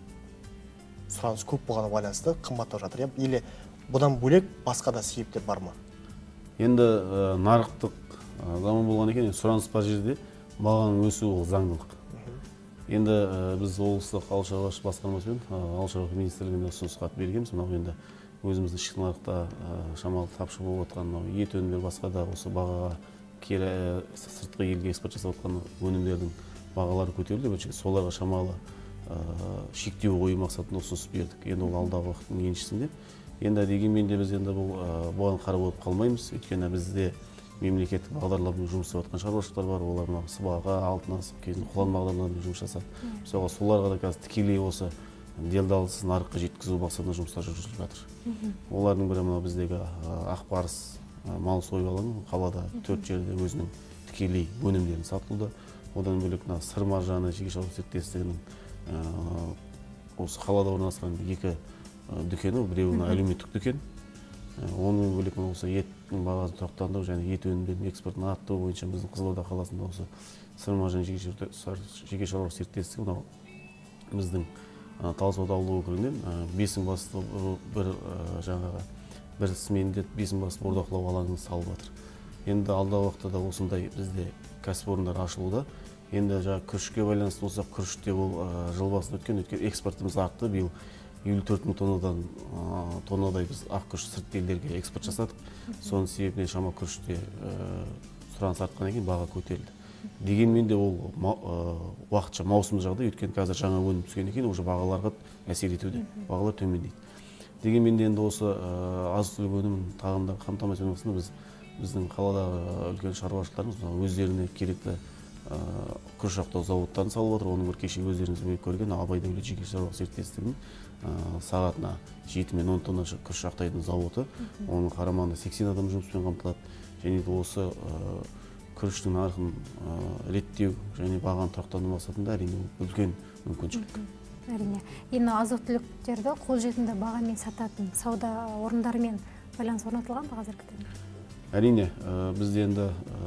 сұраныс көп болғаны байланысты қымбаттау жатыр. Или бұдан бөлек басқа да себептер бар ма? Енді нарықтық заман болған екен, сұраныс бар жерде бағаның өсуі ол заңдылық. Енді біз облыстық ауыл шаруашылығы басқармасымен ауыл шаруашылығы министрлігіне ұсыныс хат бергенбіз. Мынау енді өзіміздің ішкі нарықта шамалы тапшы болып отқан ет өнімдері басқа да осы бағаға кері сыртқы елге экспорт жасап отқан өнімдердің бағалары көтерілді. Соларға шамалы шектеу қою мақсатында ұсыныс бердік. Енді ол алдағы уақыттың еншісінде. Енді дегенмен де біз енді бұған қарап отырып қалмаймыз. Өйткені бізде мемлекеттік бағдарламамен жұмыс істеп жатқан шаруашылықтар бар, олар мына сыбаға, алтын асық кезінде құлан бағдарламамен жұмыс жасады. Мысалға соларға да қазір тікелей осы делдалсыз нарыққа жеткізу мақсатында жұмыстар жүргізіліп жатыр. Олардың бірі мына біздегі Ақбарыс мал сою алаңы, қалада төрт жерде өзінің тікелей өнімдерін сатылды. Одан бөлек мына Сыр маржаны жеке шаруашылық серіктестігінің осы қалада орналасқан екі дүкені, біреуі әлеуметтік дүкен. Оның бөлек осы еттің бағасын тұрақтандыру және ет өнімдерінің экспортын арттыру бойынша біздің Қызылорда қаласында осы Сыр маржаны жеке шаруашылық серіктестігі мынау біздің Талсауда ауылы округінен бесін басты бір жаңағы бір сменде бесін басты бордақылау алаңын салып жатыр. Енді алдағы уақытта да осындай бізде кәсіпорындар ашылуда. Енді жаңа күрішке байланысты болсақ, күріште ол жыл басында өткен өткен экспортымыз артты. Биыл елу төрт мың тоннадан тоннадай біз ақ күріш сырт елдерге экспорт жасадық. Соның себебінен шама күріште сұраныс артқаннан кейін баға көтерілді. Дегенмен де ол уақытша маусымдық жағдай, өйткені қазір жаңа өнім түскеннен кейін уже бағаларға әсер етуде. Бағалар төмендейді. Дегенмен де енді осы азық-түлік өнімін тағамдар қамтамасыз ету мақсатында біз біздің қаладағы үлкен шаруашылықтарымыз өздеріне керекті күріш жақтау зауыттарын салып отыр. Оның бір кеше өздеріңіз көрген Абай Дәулет жеке шаруашылық серіктестігінің сағатына жеті мен он тонна күріш жақтайтын зауыты. Оның қарамағында сексен адам жұмыспен қамтылады. Және де осы күріштің нарығын реттеу және бағаны тұрақтандыру мақсатында әрине үлкен мүмкіншілік. Әрине. Енді азық-түліктерді қолжетімді бағамен сататын сауда орындарымен байланыс орнатылған ба қазіргі таңда? Әрине, бізде енді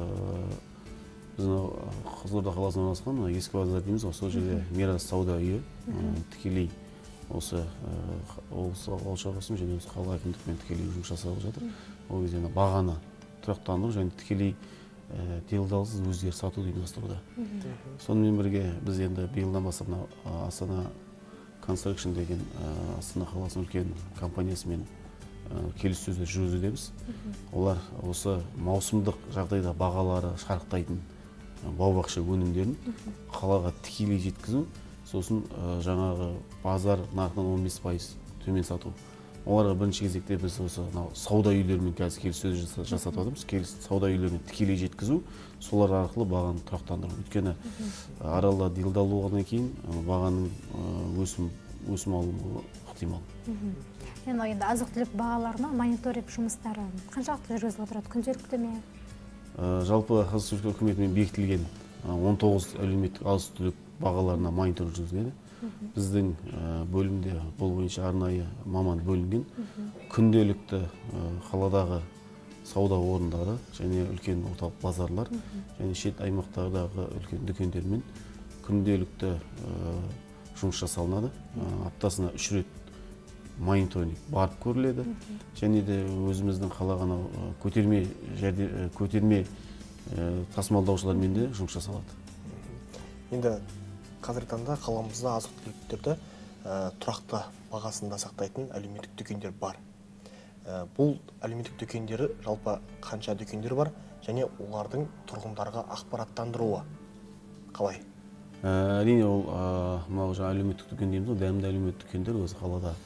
біздің Қызылорда қаласында орналасқан ескі базар дейміз, сол жерде Мирас сауда үйі тікелей осы ауыл шаруашылығы және қала әкімдікпен тікелей жұмыс жасалып жатыр. Ол кезде бағаны тұрақтандыру және тікелей делдалсыз өздері сатуды ұйымдастыруда. Сонымен бірге біз енді биылдан бастап Астана Construction деген Астана қаласының үлкен компаниясымен келіссөздер жүргізудеміз. Олар осы маусымдық жағдайда бағалары шарықтайтын бау-бақша өнімдерін қалаға тікелей жеткізу, сосын жаңағы базар нарығынан он бес пайыз төмен сату. Оларға бірінші кезекте біз осы сауда үйлерімен қазір келіссөз жасатып жатырмыз. Сауда үйлеріне тікелей жеткізу, солар арқылы бағаны тұрақтандыру. Өйткені аралда делдал болғаннан кейін бағаның өсім өсім алуы ықтимал. Енді азық-түлік бағаларына мониторинг жұмыстары қаншалықты жүргізіліп отырады? Күнделікті ме? Жалпы Қазақстан үкіметімен бекітілген он тоғыз әлеуметтік азық-түлік бағаларына мониторинг жүргізіледі. Біздің бөлімде бұл бойынша арнайы маман бөлінген. Күнделікті қаладағы сауда орындары және үлкен орталық базарлар және шет аймақтардағы үлкен дүкендермен күнделікті жұмыс жасалынады. Аптасына үш рет мониторинг барып көріледі. Және де өзіміздің қалаған көтерме көтерме тасымалдаушылармен де жұмыс жасалады. Енді қазіргі таңда қаламызда азық-түліктерді тұрақты бағасында сақтайтын әлеуметтік дүкендер бар. Бұл әлеуметтік дүкендері жалпы қанша дүкендер бар және олардың тұрғындарға ақпараттандыруы қалай? Әрине ол мынау жаңа әлеуметтік дүкен дейміз, дәмді әлеуметтік дүкендер өзі қалада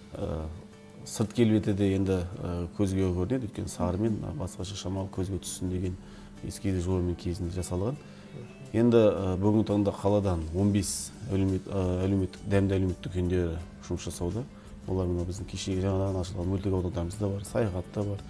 сырт келбеті енді көзге көрінеді, өйткені сарымен басқаша шамалы көзге түссін деген ескеру жолымен кезінде жасалған. Енді бүгінгі таңда қаладан он бес әлеуметтік дәмді әлеуметтік дүкендері жұмыс жасауда. Олар мына біздің кешегі жаңадан ашылған мөлтек аудандарымызда бар, Саяхатта бар,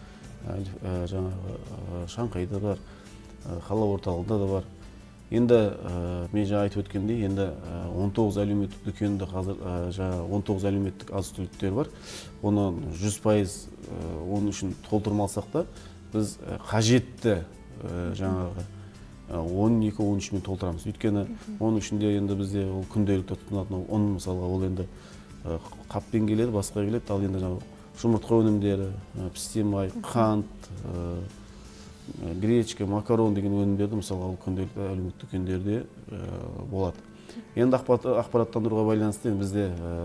жаңағы Шаңқайда бар, қала орталығында да бар. Енді мен жаңа айтып өткендей, енді он тоғыз әлеуметтік дүкенді қазір жаңа он тоғыз әлеуметтік азық-түліктер бар. Оны жүз пайыз оның үшін толтырмасақ та, біз қажетті жаңағы он екі он үш мен толтырамыз. Өйткені оның ішінде енді бізде ол күнделікті тұтынатын ұн мысалға ол енді қаппен келеді, басқа келеді. Ал енді жаңағы жұмыртқа өнімдері, пістен май, қант, гречка, макарон деген өнімдерді мысалға ол күнделікті әлеуметтік дүкендерде болады. Енді ақпараттандыруға байланысты бізде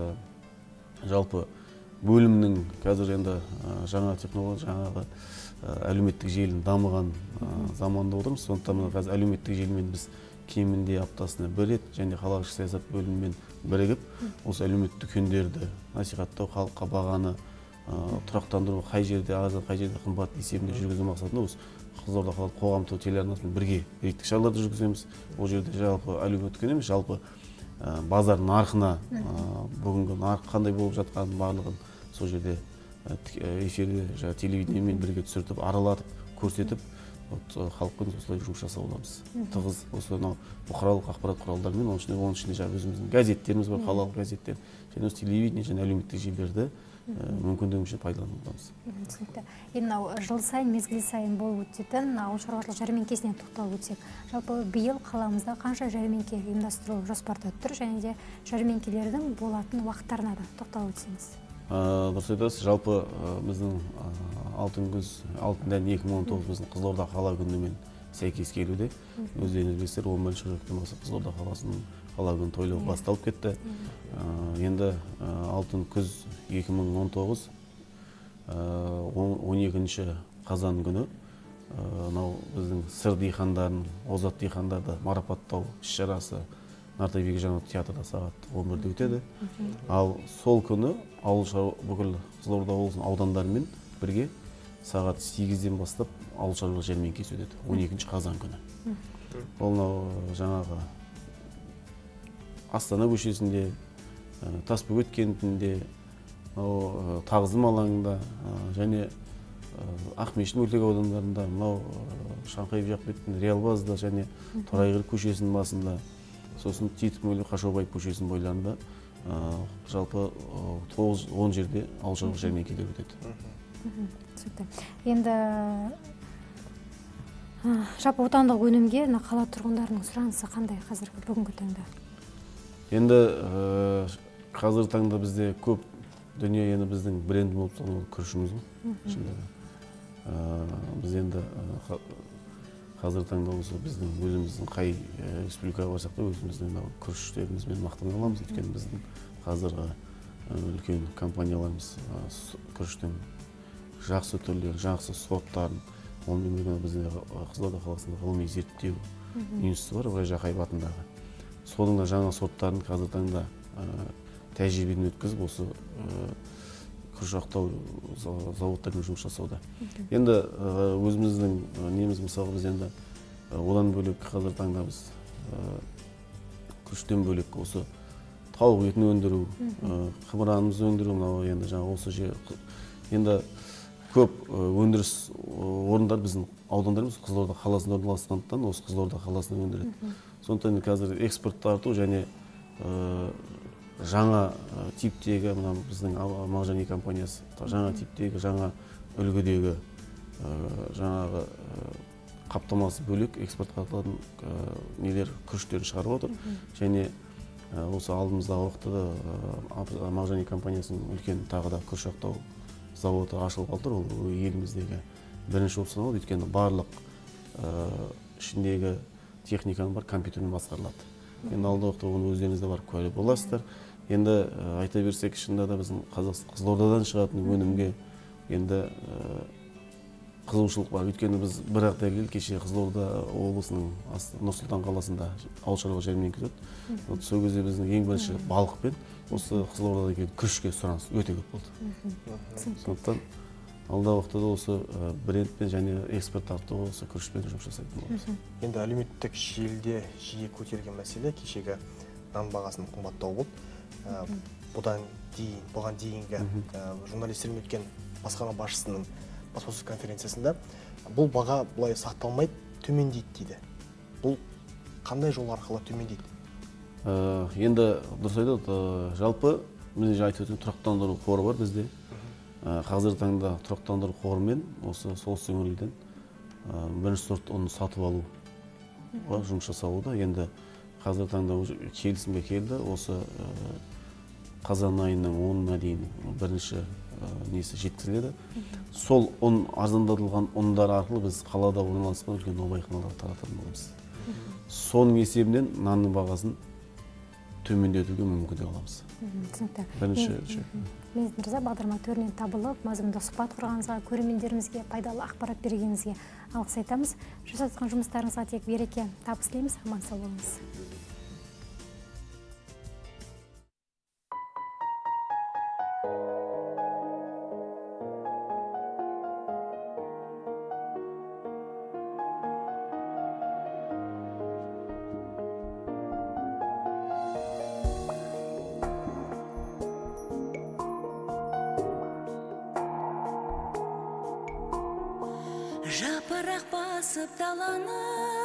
жалпы бөлімнің қазір енді жаңа технология, жаңағы әлеуметтік желінің дамыған заманда отырмыз. Сондықтан қазір әлеуметтік желімен біз кемінде аптасына бір рет және қалалық саясат бөлімімен бірігіп, осы әлеуметтік дүкендерді насихаттау, халыққа бағаны тұрақтандыру қай жерде арзан, қай жерде қымбат есебінде жүргізу мақсатында осы Қызылорда қалалық қоғамдық телеарнасымен бірге рейдтік шараларды жүргіземіз. Ол жерде жалпы әлеуметтік емес, жалпы базар нарқына, бүгінгі нарық қандай болып жатқанын барлығын сол жерде эфирде телевидениемен бірге түсіртіп, аралатып, көрсетіп, халықпен осылай жұмыс жасап оламыз. Тығыз осы бұқаралық ақпарат құралдарымен, оның ішінде өзіміздің газеттеріміз бар, қалалық газеттер, және осы телевидение және әлеуметтік желілерді мүмкіндігімізше пайдаланудамыз. Түсінікті. Енді жыл сайын, мезгіл сайын болып өтетін ауыл шаруашылық жәрмеңкесіне тоқталып өтсек, жалпы биыл қаламызда қанша жәрмеңке ұйымдастыру жоспарда тұр, және де жәрмеңкелердің болатын уақыттарына да тоқталып өтсеңіз. Дұрыс айтасыз, жалпы біздің алтын күз, алтын дән екі мың он тоғыз біздің Қызылорда қала күнімен сәйкес келуде. Өздеріңіз білесіздер, он бірінші қыркүйектен бастап Қызылорда қаласының қала күні тойлау басталып кетті. Енді алтын күз екі мың он тоғыз он екінші қазан күні біздің сыр диқандарын, озат диқандарды марапаттау іс-шарасы Нартай Бекежанов театрда сағат он бірде өтеді. Ал сол күні бүкіл Қызылорда облысының аудандарымен бірге сағат сегізден бастап ауыл шаруашылық жәрмеңкесі өтеді, он екінші қазан күні. Ол жаңағы Астана көшесінде, Тасбөгет кентінде, Тағзым алаңында және Ақмешіт мөлтек аудандарында, мынау Шаңқайып Жақбеттің Реалбазда және Торайғыр көшесінің басында, сосын Титов Мөлі Қашаубаев көшесінің бойларында жалпы он жерде ауыл шаруашылық жәрмеңкелер өтеді. Енді жалпы отандық өнімге қала тұрғындарының сұранысы қандай қазіргі бүгінгі таңда? Енді қазіргі таңда бізде көп дүние енді біздің бренді болып тұрған күрішіміз ғой. Біз енді қазіргі таңда осы біздің өзіміздің қай республикаға барсақ та өзіміздің күріштерімізбен мақтана аламыз. Өйткені біздің қазіргі үлкен компанияларымыз күріштің жақсы түрлерін, жақсы сорттарын, онымен бірге бізде Қызылорда қаласында ғылыми зерттеу институты бар, Ыбырай Жақаев атындағы. Соның да жаңа сорттарын қазіргі таңда тәжірибеден өткізіп, осы күріш ақтау зауыттарымен жұмыс жасауда. Енді өзіміздің неміз мысалы біз енді одан бөлек қазіргі таңда біз күріштен бөлек осы тауық етін өндіру, қымыранымызды өндіру, мынау енді жаңа осы жер енді көп өндіріс орындар біздің аудандарымыз Қызылорда қаласында орналасқандықтан осы Қызылорда қаласында өндіреді. Сондықтан қазір экспорт тарту және жаңа типтегі біздің Мағжани компаниясы жаңа типтегі, жаңа үлгідегі жаңағы қаптамасы бөлек экспортқа тартылатын нелер күріштерін шығарып отыр. Және осы алдымыздағы уақытта Мағжани компаниясының үлкен тағы да күріш ақтау заводы ашылып отыр. Ол еліміздегі бірінші болып саналады. Өйткені барлық ішіндегі техниканың бар компьютермен басқарылады. Енді алдағы уақытта оны өздеріңізде барып көріп боласыздар. Енді айта берсек, шынында да біздің Қызылордадан шығатын өнімге енді қызығушылық бар. Өйткені біз бір-ақ дәлел кеше Қызылорда облысының Нұр-Сұлтан қаласында ауыл шаруашылық жәрмеңкесі өтті. Сол кезде біздің ең бірінші балықпен осы Қызылордадан келген күрішке сұраныс өте көп болды. Сондықтан алдағы уақытта да осы брендпен және экспорт тарту осы күрішпен жұмыс жасайтын боламыз. Енді әлеуметтік желіде жиі көтерілген мәселе кешегі нан бағасының қымбаттауы болды. Бұдан дейін, бұған дейінгі журналистермен өткен басқарма басшысының баспасөз конференциясында бұл баға бұлай сақталмайды, төмендейді дейді. Бұл қандай жол арқылы төмендейді? Енді дұрыс айтады, жалпы біз айтып өткен тұрақтандыру қоры бар бізде. Қазіргі таңда тұрақтандыру қорымен осы солтүстік өңірлерден бірінші сорт ұнды сатып алу жұмыс жасалуда. Енді қазіргі таңда келісімге келді. Осы қазан айының онына дейін бірінші несі жеткізіледі. Сол ұн арзандатылған ұндар арқылы біз қалада орналасқан үлкен наубайханаларға тарататын боламыз. Соның есебінен нанның бағасын төмендетуге мүмкіндік аламыз. Бірінші. Меңіз Мырза, бағдарлама төрінен табылып, мазмұнды сұхбат құрғаныңызға, көрермендерімізге пайдалы ақпарат бергеніңізге алғыс айтамыз. Жасатқан жұмыстарыңызға тек береке, табыс тілейміз, аман сау болыңыз. жапырақ басып даланы,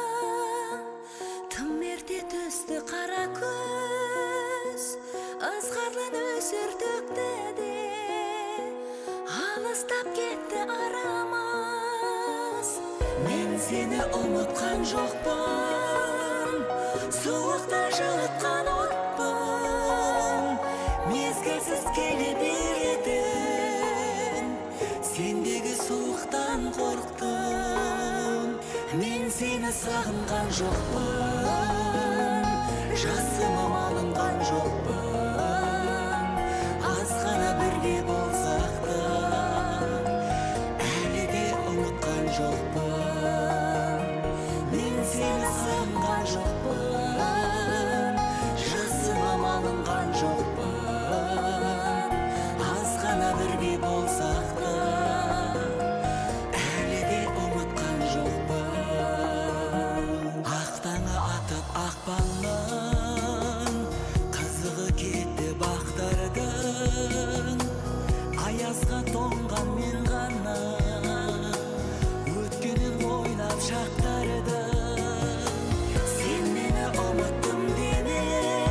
тым ерте түсті қара көз, ызғарлы нөсер төкті де, алыстап кетті арамыз. Мен сені ұмытқан жоқпын, суықта жылытқан отпын, мезгілсіз келе беретін, сендегі суықтан қорықтым. Мен сені сағынған жоқпын, жасыма алынған жоқпын, азғана бірге болсақ та, әлі де ұмытқан жоқпын. Мен сені сағынған жоқпын, жасыма алынған жоқпын, азғана бірге болсақ та, әлі де ұмытқан жоқпын. Ақтаңы атып ақпанның, қызығы кетті бақтардың, аязға тоңған мен ғана, өткенін ойлап шақтарды. Сен мені ұмыттым деме,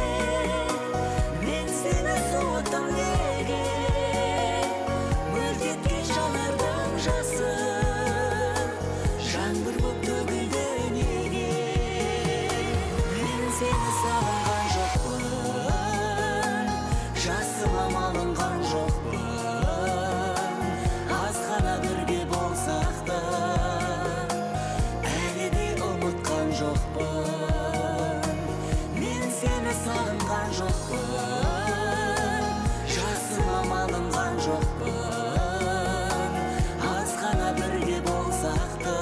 мен сені суыттым неге, мөлт еткен жанардың жасы, жаңбыр боп төгілді неге. Мен сені сағынған жоқпын, жасыма алынған жоқпын, азғана бірге болсақ та, әлі де ұмытқан жоқпын. Мен сені сағынған жоқпын, жасыма алынған жоқпын, азғана бірге болсақ та,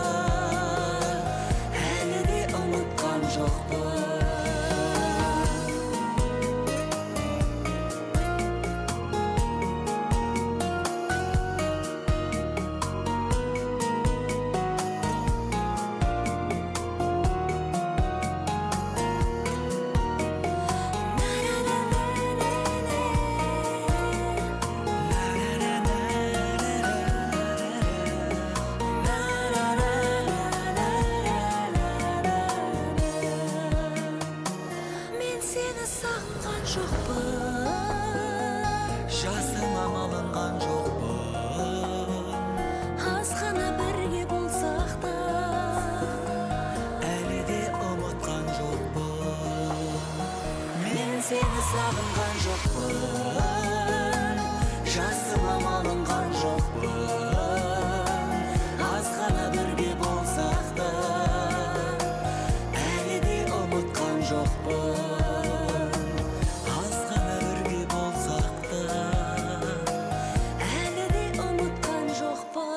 әлі де ұмытқан жоқпын. Мен сені сағынған жоқпын, жасыма алынған жоқпын, азғана бірге болсақ та, әлі де ұмытқан жоқпын. Мен сені сағынған жоқпын, жасыма алынған жоқпын, азғана бірге болсақ та, әлі де ұмытқан жоқпын. Азғана бірге болсақ та, әлі де ұмытқан жоқпын.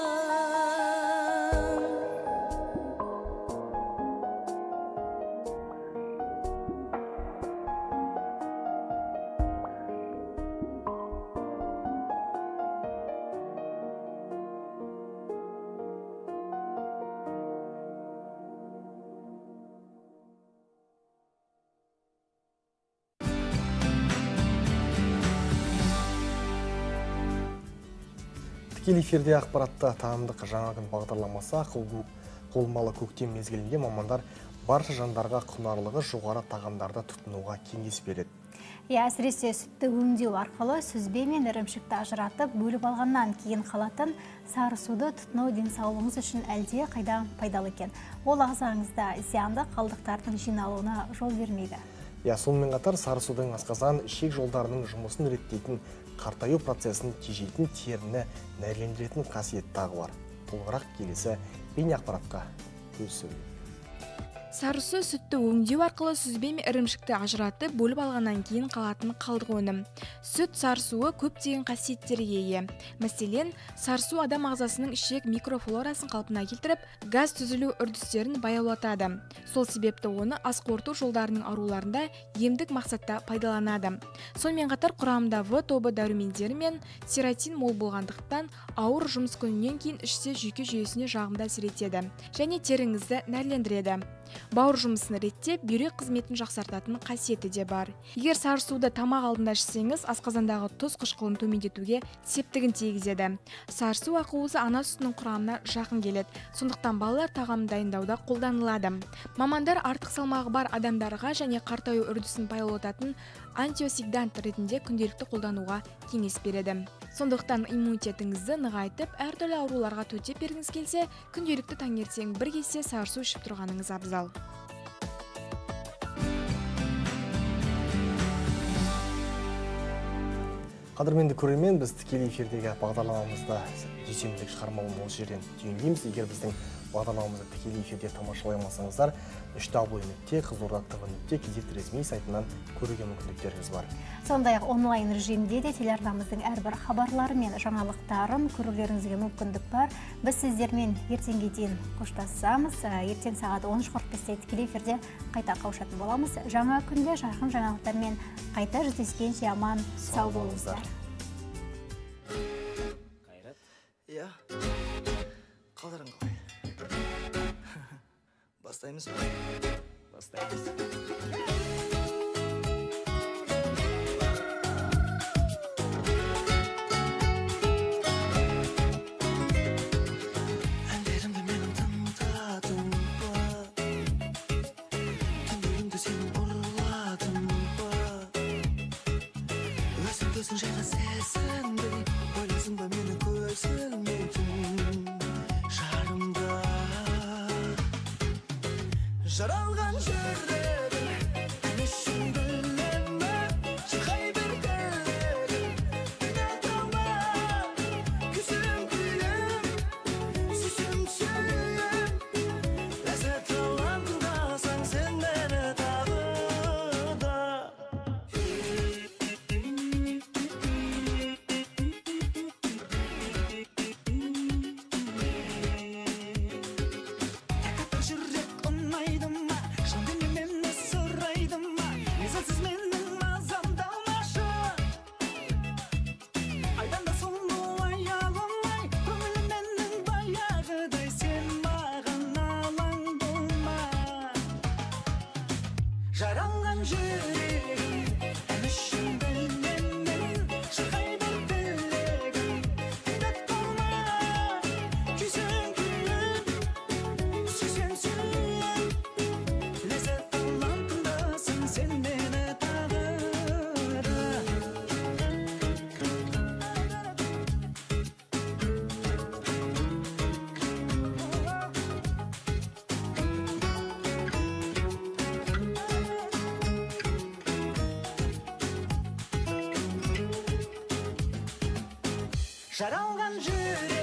Тікелей эфирде ақпаратта танымдық жаңа күн бағдарламасы қолмалы көктем мезгілінде мамандар барша жандарға құнарлығы жоғары тағамдарды тұтынуға кеңес береді. Иә, әсіресе сүтті өңдеу арқылы сүзбе мен ірімшікті ажыратып бөліп алғаннан кейін қалатын сары суды тұтыну денсаулығыңыз үшін әлде қайда пайдалы екен. Ол ағзаңызда зиянды қалдықтардың жиналуына жол бермейді. Иә, сонымен қатар сары судың асқазан ішек жолдарының жұмысын реттейтін, қартаю процесін тежейтін, теріні нәрлендіретін қасиет тағы бар. Толығырақ келесі бейне ақпаратқа көз жүгіртейік. Сарысы сүтті өңдеу арқылы сүзбе мен ірімшікті ажыратып бөліп алғаннан кейін қалатын қалдық өнім. Сүт сарысуы көптеген қасиеттерге ие. Мәселен, сарысу адам ағзасының ішек микрофлорасын қалпына келтіріп, газ түзілу үрдістерін баяулатады. Сол себепті оны ас қорыту жолдарының ауруларында емдік мақсатта пайдаланады. Сонымен қатар құрамында В тобы дәрумендері мен серотин мол болғандықтан ауыр жұмыс күнінен кейін ішсе жүйке жүйесіне жағымды әсер етеді және теріңізді нәрлендіреді. Бауыр жұмысын реттеп, бүйрек қызметін жақсартатын қасиеті де бар. Егер сарысуды тамақ алдында ішсеңіз, асқазандағы тұз қышқылын төмендетуге септігін тигізеді. Сарысу ақуызы ана сүтінің құрамына жақын келеді, сондықтан балалар тағам дайындауда қолданылады. Мамандар артық салмағы бар адамдарға және қартаю үрдісін баяулататын антиоксидант ретінде күнделікті қолдануға кеңес береді. Сондықтан иммунитетіңізді нығайтып, әртүрлі ауруларға төтеп бергіңіз келсе, күнделікті таңертең бір кесе сарысу ішіп тұрғаныңыз абзал. Қадірменді көрермен, біз тікелей эфирдегі бағдарламамызда дүйсенбілік шығармауын осы жерден түйіндейміз. Егер біздің бағдарламамызды тікелей эфирде тамашалай алмасаңыздар, үш дабл ю нүкте қызылорда тв нүкте кз ресми сайтынан көруге мүмкіндіктеріңіз бар. Сондай-ақ онлайн режимде де телеарнамыздың әрбір хабарлары мен жаңалықтарын көрулеріңізге мүмкіндік бар. Біз сіздермен ертеңге дейін қоштасамыз. Ертең сағат он үш қырық бесте тікелей эфирде қайта қауышатын боламыз. Жаңа күнде жарқын жаңалықтармен қайта жүздескенше аман сау болыңыздар. Иә, қалдарың қалай? Бастаймыз ба? Бастаймыз. Әндерімді менің тыңдадың ба? Түндерімді сенің ұрладың ба? Өзіңді өзің жайға сезінбей, ойлайсың ба мені көзілмейтін жарымда? Жаралған жүрегім, үшін білемі, шықай бір көлегім, үміт алма, күзім күлім, сүйсім сүйім, ләззат алам тыңдасаң сен мені тағы да. Жүрек ұнайды ма, жан денем сұрайды ма, мезгілсіз менің мазамдамашы. Айдан да сұлу аяғымай, көңілім менің баяғыдай, сен маған алаң болма. Жаралған жүрегім, ән үшін білемін, шырқай бір тілегім, үміт қалма, күйсең күлім, сүйсең сүйем, ләззат алам тыңдасаң сен мені тағы да. Жаралған жүрек